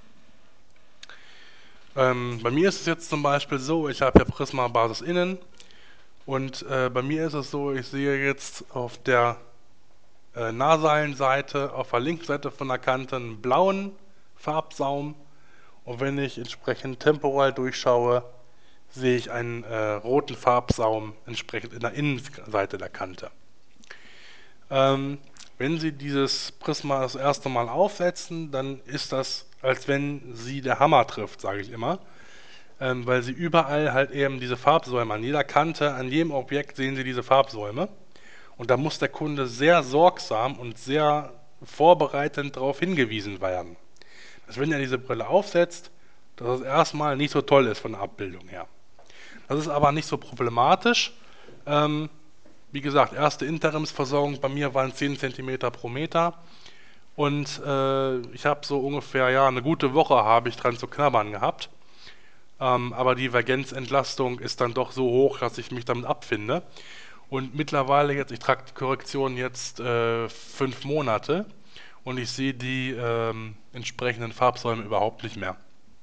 Ähm, bei mir ist es jetzt zum Beispiel so, ich habe ja Prisma-Basis innen und äh, bei mir ist es so, ich sehe jetzt auf der äh, Nahseitenseite, auf der linken Seite von der Kante einen blauen Farbsaum und wenn ich entsprechend temporal durchschaue, sehe ich einen äh, roten Farbsaum entsprechend in der Innenseite der Kante. Ähm, wenn Sie dieses Prisma das erste Mal aufsetzen, dann ist das, als wenn Sie der Hammer trifft, sage ich immer, ähm, weil Sie überall halt eben diese Farbsäume, an jeder Kante, an jedem Objekt sehen Sie diese Farbsäume und da muss der Kunde sehr sorgsam und sehr vorbereitend darauf hingewiesen werden, dass wenn er diese Brille aufsetzt, dass es erstmal nicht so toll ist von der Abbildung her. Das ist aber nicht so problematisch. Ähm, Wie gesagt, erste Interimsversorgung bei mir waren zehn Zentimeter pro Meter und äh, ich habe so ungefähr, ja, eine gute Woche habe ich dran zu knabbern gehabt. Ähm, aber die Divergenzentlastung ist dann doch so hoch, dass ich mich damit abfinde. Und mittlerweile jetzt, ich trage die Korrektion jetzt äh, fünf Monate und ich sehe die ähm, entsprechenden Farbsäume überhaupt nicht mehr.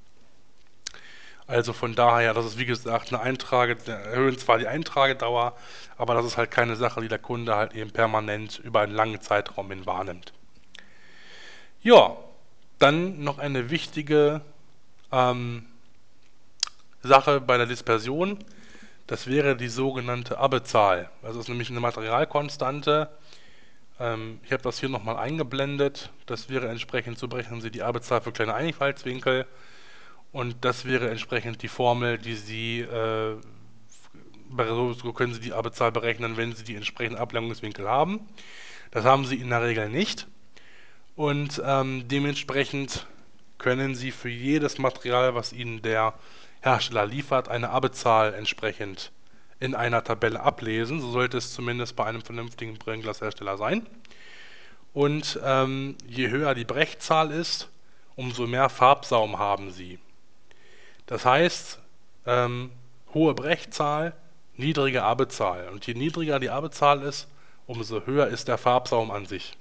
Also von daher, das ist wie gesagt eine Eintrage, erhöhen zwar die Eintragedauer, aber das ist halt keine Sache, die der Kunde halt eben permanent über einen langen Zeitraum hin wahrnimmt. Ja, dann noch eine wichtige ähm, Sache bei der Dispersion, das wäre die sogenannte Abbezahl. Das ist nämlich eine Materialkonstante. Ähm, ich habe das hier nochmal eingeblendet. Das wäre entsprechend, so berechnen Sie die Abbezahl für kleine Einfallswinkel. Und das wäre entsprechend die Formel, die Sie, äh, so können Sie die Abbezahl berechnen, wenn Sie die entsprechenden Ablenkungswinkel haben. Das haben Sie in der Regel nicht. Und ähm, dementsprechend können Sie für jedes Material, was Ihnen der Hersteller liefert, eine Abbezahl entsprechend in einer Tabelle ablesen. So sollte es zumindest bei einem vernünftigen Brillenglashersteller sein. Und ähm, je höher die Brechzahl ist, umso mehr Farbsaum haben sie. Das heißt, ähm, hohe Brechzahl, niedrige Abbezahl. Und je niedriger die Abbezahl ist, umso höher ist der Farbsaum an sich.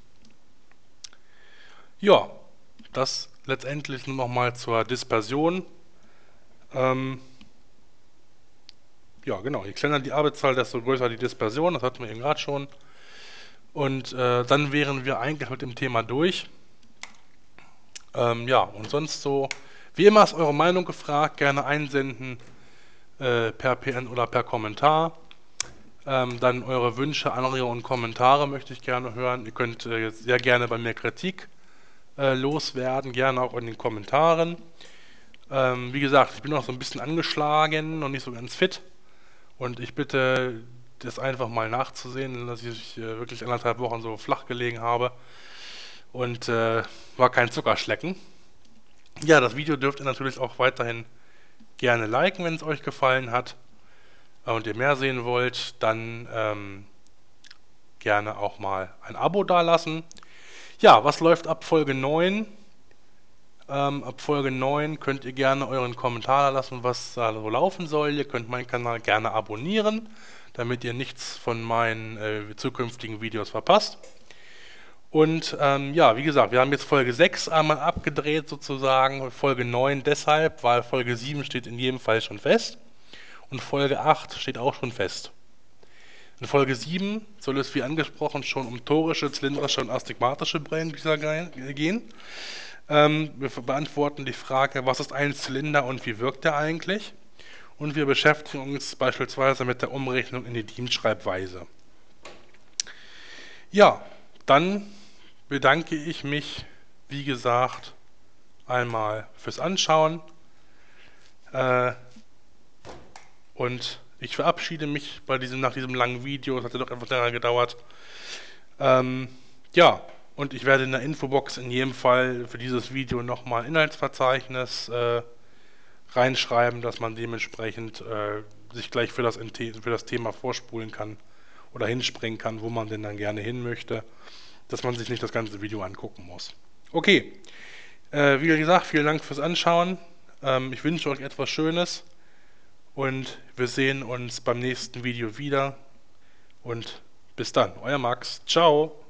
Ja, das letztendlich nur nochmal zur Dispersion. Ähm, ja, genau, je kleiner die Abbezahl, desto größer die Dispersion, das hatten wir eben gerade schon. Und äh, dann wären wir eigentlich mit dem Thema durch. Ähm, ja, und sonst so, wie immer ist eure Meinung gefragt, gerne einsenden äh, per P N oder per Kommentar. Ähm, dann eure Wünsche, Anregungen und Kommentare möchte ich gerne hören. Ihr könnt äh, jetzt sehr gerne bei mir Kritik äh, loswerden, gerne auch in den Kommentaren. Ähm, wie gesagt, ich bin noch so ein bisschen angeschlagen und nicht so ganz fit. Und ich bitte, das einfach mal nachzusehen, dass ich äh, wirklich anderthalb Wochen so flach gelegen habe. Und äh, war kein Zuckerschlecken. Ja, das Video dürft ihr natürlich auch weiterhin gerne liken, wenn es euch gefallen hat. Und ihr mehr sehen wollt, dann ähm, gerne auch mal ein Abo dalassen. Ja, was läuft ab Folge neun? Ähm, ab Folge neun könnt ihr gerne euren Kommentar lassen, was da so laufen soll. Ihr könnt meinen Kanal gerne abonnieren, damit ihr nichts von meinen äh, zukünftigen Videos verpasst. Und ähm, ja, wie gesagt, wir haben jetzt Folge sechs einmal abgedreht sozusagen, Folge neun deshalb, weil Folge sieben steht in jedem Fall schon fest und Folge acht steht auch schon fest. In Folge sieben soll es wie angesprochen schon um torische, zylindrische und astigmatische Brillengläser gehen. Ähm, wir beantworten die Frage, was ist ein Zylinder und wie wirkt er eigentlich? Und wir beschäftigen uns beispielsweise mit der Umrechnung in die DIN-Schreibweise. Ja, dann bedanke ich mich, wie gesagt, einmal fürs Anschauen äh, und ich verabschiede mich bei diesem, nach diesem langen Video, es hat ja doch etwas länger gedauert. Ähm, ja, und ich werde in der Infobox in jedem Fall für dieses Video nochmal ein Inhaltsverzeichnis äh, reinschreiben, dass man dementsprechend äh, sich gleich für das, für das Thema vorspulen kann oder hinspringen kann, wo man denn dann gerne hin möchte, dass man sich nicht das ganze Video angucken muss. Okay, äh, wie gesagt, vielen Dank fürs Anschauen. Ähm, ich wünsche euch etwas Schönes und wir sehen uns beim nächsten Video wieder und bis dann, euer Max, ciao!